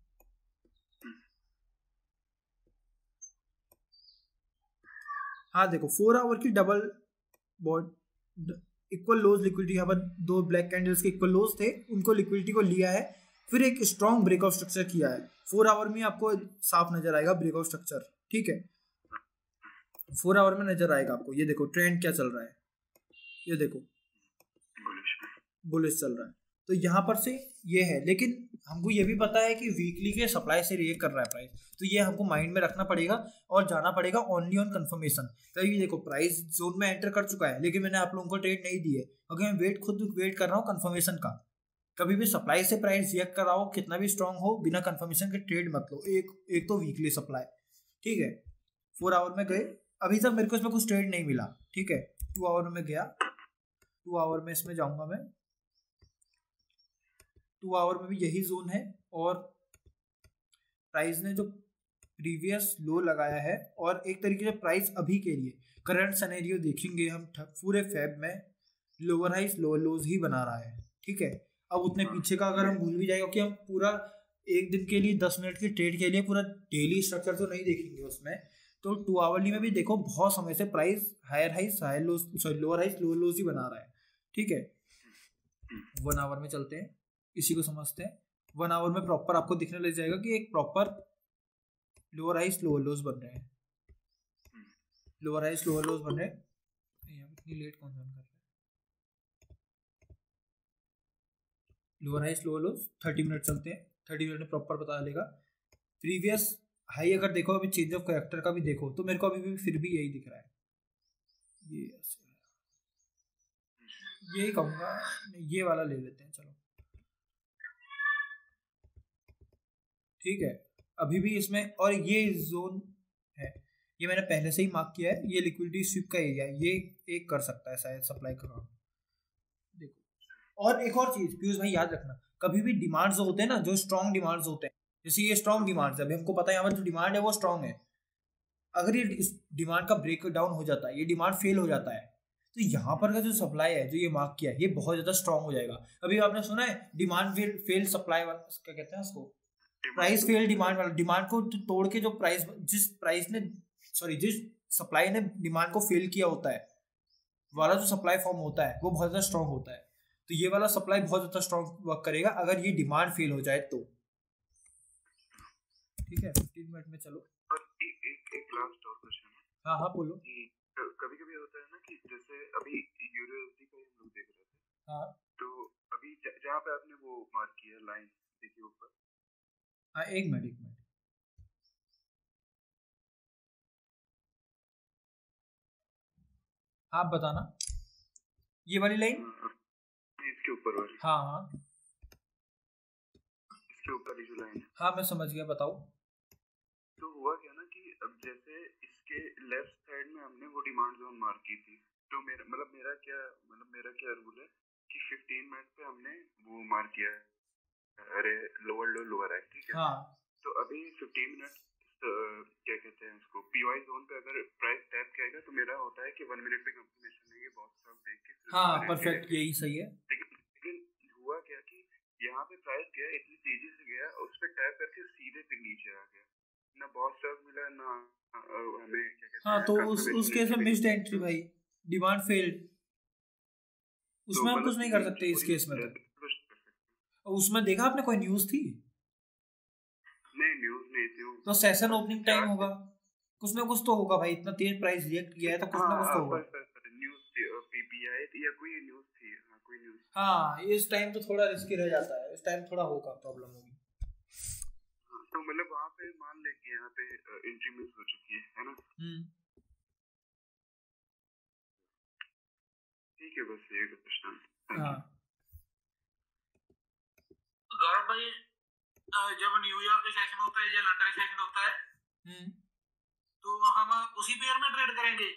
हाँ देखो फोर आवर की डबल बहुत इक्वल लोज लिक्विडिटी, यहाँ पर दो ब्लैक कैंडल्स के इक्वल लोज थे, उनको लिक्विडिटी को लिया है, फिर एक स्ट्रॉन्ग ब्रेकआउट स्ट्रक्चर किया है। फोर आवर में आपको साफ नजर आएगा ब्रेकआउट स्ट्रक्चर, ठीक है, फोर आवर में नजर आएगा आपको। ये देखो ट्रेंड क्या चल रहा है, ये देखो बुलिश चल रहा है। तो यहाँ पर से ये है, लेकिन हमको ये भी पता है कि वीकली के सप्लाई से रिएक्ट कर रहा है प्राइस, तो ये हमको माइंड में रखना पड़ेगा और जाना पड़ेगा ओनली ऑन कंफर्मेशन। तो ये देखो प्राइस जोन में एंटर कर चुका है, लेकिन मैंने आप लोगों को ट्रेड नहीं दी है क्योंकि मैं वेट खुद वेट कर रहा हूँ कंफर्मेशन का। कभी भी सप्लाई से प्राइस रिएक्ट कर रहा हो, कितना भी स्ट्रांग हो, बिना कंफर्मेशन के ट्रेड मत लो। एक एक तो वीकली सप्लाई, ठीक है। फोर आवर में गए, अभी तक मेरे को इसमें कुछ ट्रेड नहीं मिला, ठीक है। टू आवर में गया, टू आवर में इसमें जाऊंगा मैं, टू आवर में भी यही जोन है और प्राइस ने जो प्रीवियस लो लगाया है, और एक तरीके से प्राइस अभी के लिए करंट सिनेरियो देखेंगे हम पूरे फेब में लोअर हाइस लोअर लोज ही बना रहा है, ठीक है। अब उतने पीछे का अगर हम भूल भी जाएगा कि हम पूरा एक दिन के लिए दस मिनट की ट्रेड के लिए पूरा डेली स्ट्रक्चर तो नहीं देखेंगे उसमें, तो टू आवरली में भी देखो बहुत समय से price higher highs higher lows sorry lower highs lower lows ही बना रहा है, ठीक है। वन आवर में चलते हैं, इसी को समझते हैं। वन आवर में प्रॉपर आपको दिखने लग जाएगा कि एक proper lower highs lower lows बन रहे हैं, लोअर हाइस लोअर लोज बन रहे हैं। इतनी लेट कौन सा कर रहा है? लोअर हाइस लोअर लोज थर्टी मिनट चलते हैं, थर्टी मिनट में प्रॉपर पता चलेगा। प्रीवियस हाई अगर देखो, अभी चेंज ऑफ कैरेक्टर का भी देखो, तो मेरे को अभी भी फिर भी यही दिख रहा है, ये यही कहूँगा, ये वाला ले लेते हैं चलो, ठीक है। अभी भी इसमें, और ये जोन है, ये मैंने पहले से ही मार्क किया है, ये लिक्विडिटी स्वीप का एरिया है, ये एक कर सकता है शायद सप्लाई का काम, देखो। और एक और चीज पीयूष भाई याद रखना, कभी भी डिमांड्स होते हैं ना, जो स्ट्रॉन्ग डिमांड्स होते हैं, जैसे ये स्ट्रॉन्ग डिमांड्स है, अभी हमको पता है यहाँ पर जो डिमांड है वो स्ट्रॉन्ग है, अगर ये इस डिमांड का ब्रेक डाउन हो जाता है, ये डिमांड फेल हो जाता है, तो यहाँ पर का जो सप्लाई है जो ये मार्क किया है, ये बहुत ज्यादा स्ट्रॉन्ग हो जाएगा। अभी आपने सुना है डिमांड फेल सप्लाई वाला, क्या कहते हैं उसको, प्राइस फेल डिमांड वाला, डिमांड को तोड़ के जो प्राइस, जिस प्राइस ने सॉरी जिस सप्लाई ने डिमांड को फेल किया होता है वाला जो सप्लाई फॉर्म होता है वो बहुत ज्यादा स्ट्रॉन्ग होता है। तो ये वाला सप्लाई बहुत ज्यादा स्ट्रॉन्ग वर्क करेगा अगर ये डिमांड फेल हो जाए तो, ठीक है। फिफ्टीन मिनट में चलो। एक एक एक लास्ट और क्वेश्चन है। हाँ हाँ बोलो। कभी कभी होता है ना कि जैसे अभी यूरोएसडी का हम लोग देख रहे थे, हाँ, तो अभी जहाँ पे आपने वो मार्क किया लाइन देखिए ऊपर, हाँ एक मिनट एक मिनट आप बताना, ये वाली लाइन इसके ऊपर वाली, हाँ हाँ इसके ऊपर जो लाइन है, हाँ मैं समझ गया, बताओ। तो हुआ क्या ना कि अब जैसे इसके लेफ्ट साइड में हमने वो डिमांड जोन मार्क की थी, तो मेरा मतलब मेरा क्या मतलब मेरा क्या रूल है कि फिफ्टीन मिनट पे हमने वो मार्क किया है, अरे लोअर लो लोअर है, ठीक है। हाँ, तो अभी फिफ्टीन मिनट क्या कहते हैं उसको, पीवाई जोन पे अगर प्राइस टैप किएगा तो मेरा होता है कि वन मिनट पे कंफर्मेशन लेंगे बॉक्स स्टॉक देख के, हाँ परफेक्ट, यही सही है। लेकिन लेकिन हुआ क्या कि यहाँ पे प्राइस गया इतनी तेजी से गया, उस पे टैप करके सीधे फिर नीचे आ गया, ना बॉक्स स्टॉक मिला ना हमें क्या कहते हैं। हाँ तो उस उस केस में मिस्ड एंट्री भाई, डिमांड फेल्ड, उसमें हम कुछ नहीं कर सकते इस केस में। तो उसमें देखा आपने कोई न्यूज थी? नहीं न्यूज नहीं थी। तो सेशन ओपनिंग टाइम होगा, कुछ ना कुछ तो होगा भाई, इतना तेज प्राइस रिएक्ट किया है तो कुछ ना कुछ तो होगा। न्यूज थी, पीपीआई या कोई न्यूज थी, हाँ कोई न्यूज। हाँ इस टाइम तो थोड़ा रिस्की रह जाता है, इस टाइम थोड़ा होगा प्रॉब्लम होगी। तो मतलब वहाँ पे मान ले कि यहाँ पे एंट्री मिस हो चुकी है है ना। हम्म ठीक है, बस ये क्वेश्चन। हाँ गौरव भाई, जब न्यूयॉर्क सेशन होता है या लंदन सेशन होता है, हम्म तो हम उसी पेयर में ट्रेड करेंगे?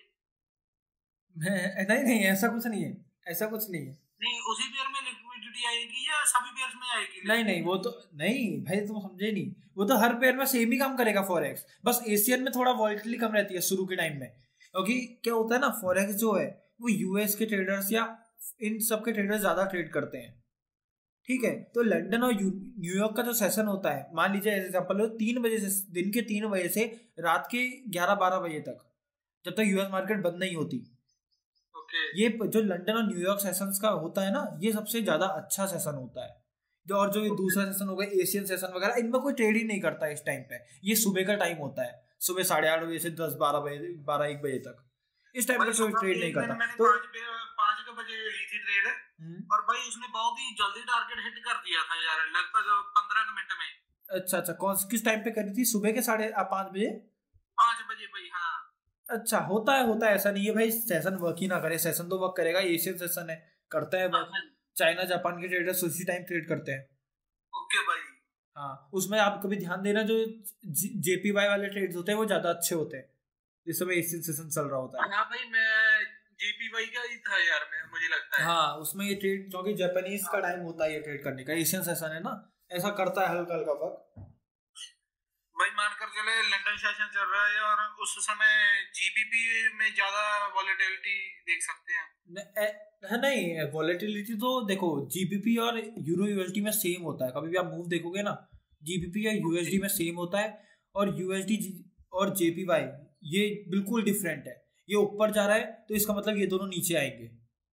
नहीं नहीं ऐसा कुछ नहीं है, ऐसा कुछ नहीं है। नहीं, उसी पेयर में लिक्विडिटी आएगी या सभी पेयर्स में आएगी? नहीं नहीं वो तो नहीं भाई, तुम समझे नहीं, वो तो हर पेयर में सेम ही काम करेगा फॉरेक्स, बस एशियन में थोड़ा वॉलेटिलिटी कम रहती है शुरू के टाइम में, क्योंकि क्या होता है ना, फॉरेक्स जो है वो यूएस के ट्रेडर्स या इन सब के ट्रेडर्स ज्यादा ट्रेड करते हैं, ठीक है। तो लंदन और न्यूयॉर्क का जो सेशन होता है, मान लीजिए एग्जांपल तीन बजे से, दिन के तीन बजे से रात के ग्यारह बारह बजे तक, जब तक यूएस मार्केट बंद नहीं होती, ये जो लंदन और न्यूयॉर्क सेशंस का होता है ना, ये सबसे ज्यादा अच्छा सेशन होता है। जो और जो ये दूसरा सेशन होगा एशियन सेशन वगैरह, इनमें कोई ट्रेड ही नहीं करता है इस टाइम पे। ये सुबह का टाइम होता है, सुबह साढ़े आठ बजे से दस बारह बजे बारह एक बजे तक। इस टाइम पे कोई ट्रेड नहीं करता। तो पाँच के बजे ली थी ट्रेड, और भाई उसने बहुत ही जल्दी टारगेट हिट कर दिया था यार, लगभग पंद्रह मिनट में। अच्छा अच्छा, कौन किस टाइम पे करी थी? सुबह के साढ़े पाँच बजे पाँच बजे भाई। हाँ अच्छा, होता है होता है, ऐसा नहीं है भाई सेशन वर्क ही ना करे। सेशन तो वर्क करेगा, एशियन सेशन है, करता है वर्क। चाइना जापान के ट्रेडर्स उसी टाइम ट्रेड करते हैं। ओके भाई। हाँ, उसमें आप कभी ध्यान देना, जो जेपीवाई वाले ट्रेड्स होते हैं वो ज्यादा अच्छे होते हैं जिस समय एशियन सेशन चल रहा होता है। हाँ भाई, मैं जेपीवाई का ही था यार, मैं मुझे लगता है। हाँ, उसमें ये ट्रेड, क्योंकि जापानीज का टाइम होता है ये ट्रेड करने का, एशियन सेशन है ना, ऐसा करता है हल्का हल्का वर्क। भाई मानकर चले लंदन सेशन चल रहा है और उस समय जीबीपी में ज्यादा वॉलेटिलिटी देख सकते हैं। है नहीं, वॉलेटिलिटी तो देखो जीबीपी और यूरो यूएसडी में सेम होता है। कभी भी आप मूव देखोगे ना, जीबीपी और यूएसडी में सेम होता है, और यूएसडी और जेपीवाई ये बिल्कुल डिफरेंट है। ये ऊपर जा रहा है तो इसका मतलब ये दोनों नीचे आएंगे।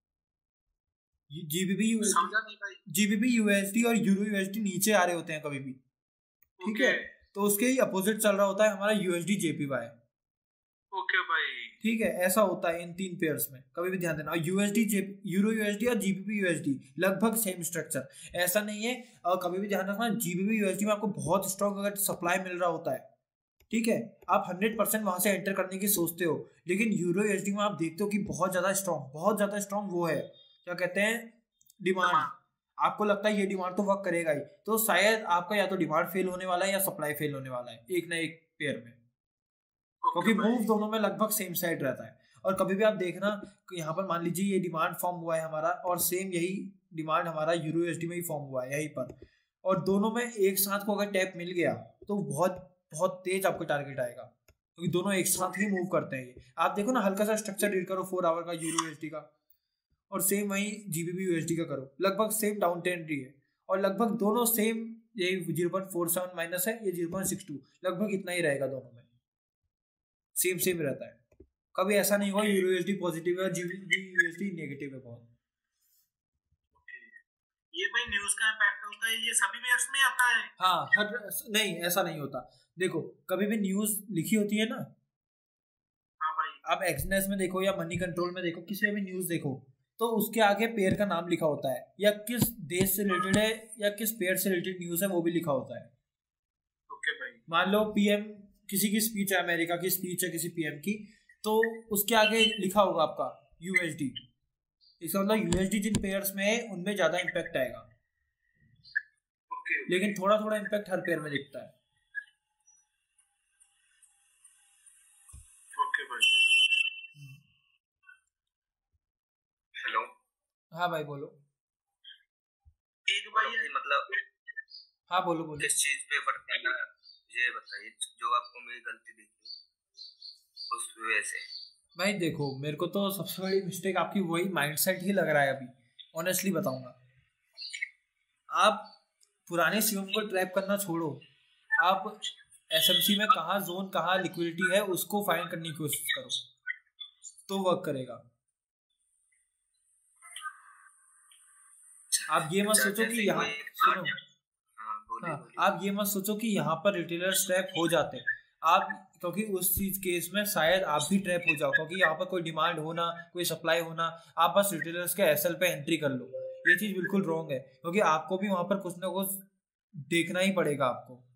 जीबीपी जीबीपी यूएसडी और यूरो यूएसडी नीचे आ रहे होते हैं कभी भी, ठीक है। तो उसके ही अपोजिट चल रहा होता है हमारा यूएसडी जेपीवाई। ओके भाई, ठीक है, ऐसा होता है इन तीन पेयर्स में, कभी भी ध्यान देना। और यूएसडी यूरो यूएसडी और जीबीपी यूएसडी लगभग सेम स्ट्रक्चर, ऐसा नहीं है। और कभी भी ध्यान रखना, जीबीपी यूएसडी में आपको बहुत स्ट्रॉन्ग अगर सप्लाई मिल रहा होता है, ठीक है, आप हंड्रेड परसेंट वहां से एंटर करने की सोचते हो। लेकिन यूरो यूएसडी में आप देखते हो कि बहुत ज्यादा स्ट्रॉन्ग बहुत ज्यादा स्ट्रॉन्ग वो है, क्या कहते हैं, डिमांड। आपको लगता है ये डिमांड तो वर्क करेगा ही, तो शायद आपका या तो डिमांड फेल होने वाला है या सप्लाई फेल होने वाला है, एक ना एक पेयर में, क्योंकि मूव दोनों में लगभग सेम साइड रहता है। और कभी भी आप देखना कि यहाँ पर मान लीजिए ये डिमांड फॉर्म हुआ है हमारा, और सेम यही डिमांड हमारा यूरो यूएसडी में ही फॉर्म हुआ है यहीं पर, और दोनों में एक साथ को अगर टैप मिल गया तो बहुत बहुत तेज आपको टारगेट आएगा, क्योंकि दोनों एक साथ ही मूव करते हैं। ये आप देखो ना, हल्का सा स्ट्रक्चर रीड करो फोर आवर का यूरो यूएसडी का, और सेम वही जीबीपी यूएसडी का करो, लगभग सेम डाउन ट्रेंड है, और लगभग दोनों सेम, ये zero point four seven minus है, ये जीरो पॉइंट सिक्स टू, लगभग इतना ही रहेगा, दोनों में सेम सेम रहता है। कभी ऐसा नहीं हुआ यूरो यूएसडी पॉजिटिव है और जीबीपी यूएसडी नेगेटिव है बहुत। ये भाई न्यूज़ का इम्पैक्ट होता है, ये सभी वेब्स में आता है। हाँ, हर नहीं ऐसा नहीं होता। देखो, कभी भी न्यूज़ लिखी होती है ना, हाँ भाई, आप एक्सनेस में देखो या मनी कंट्रोल में देखो, किसी भी न्यूज़ देखो, तो उसके आगे पेयर का नाम लिखा होता है, या किस देश से रिलेटेड है या किस पेयर से रिलेटेड न्यूज़ है वो भी लिखा होता है। ओके भाई, मान लो पीएम किसी की स्पीच है, अमेरिका की स्पीच है किसी पीएम की, तो उसके आगे लिखा होगा आपका यूएसडी। इसका मतलब यूएसडी जिन पेयर्स में है उनमें ज्यादा इम्पैक्ट आएगा, लेकिन थोड़ा थोड़ा इम्पैक्ट हर पेयर में दिखता है। ओके भाई। हेलो, हाँ भाई बोलो। एक भाई मतलब हाँ बोलो बोलो। किस चीज पे फर्क पड़ना है ये बताइए, जो आपको मेरी गलती दिखी उस वजह से। भाई देखो, मेरे को तो सबसे बड़ी मिस्टेक आपकी वही माइंडसेट ही लग रहा है अभी, ऑनेस्टली बताऊंगा। आप पुराने सीओम को ट्रैप करना छोड़ो, आप एसएमसी में कहाँ जोन कहाँ लिक्विडिटी है उसको फाइंड करने की कोशिश करो, तो वर्क करेगा। आप ये मत सोचो कि यहाँ सुनो, हाँ, आप ये मत सोचो कि यहाँ पर रिटेलर्स ट्रैप हो जाते हैं आप, क्योंकि उस चीज केस में शायद आप भी ट्रैप हो जाओ, क्योंकि यहाँ पर कोई डिमांड होना कोई सप्लाई होना, आप बस रिटेलर्स के एसएल पे एंट्री कर लो। ये चीज बिल्कुल रॉन्ग है, क्योंकि आपको भी वहां पर कुछ ना कुछ देखना ही पड़ेगा आपको।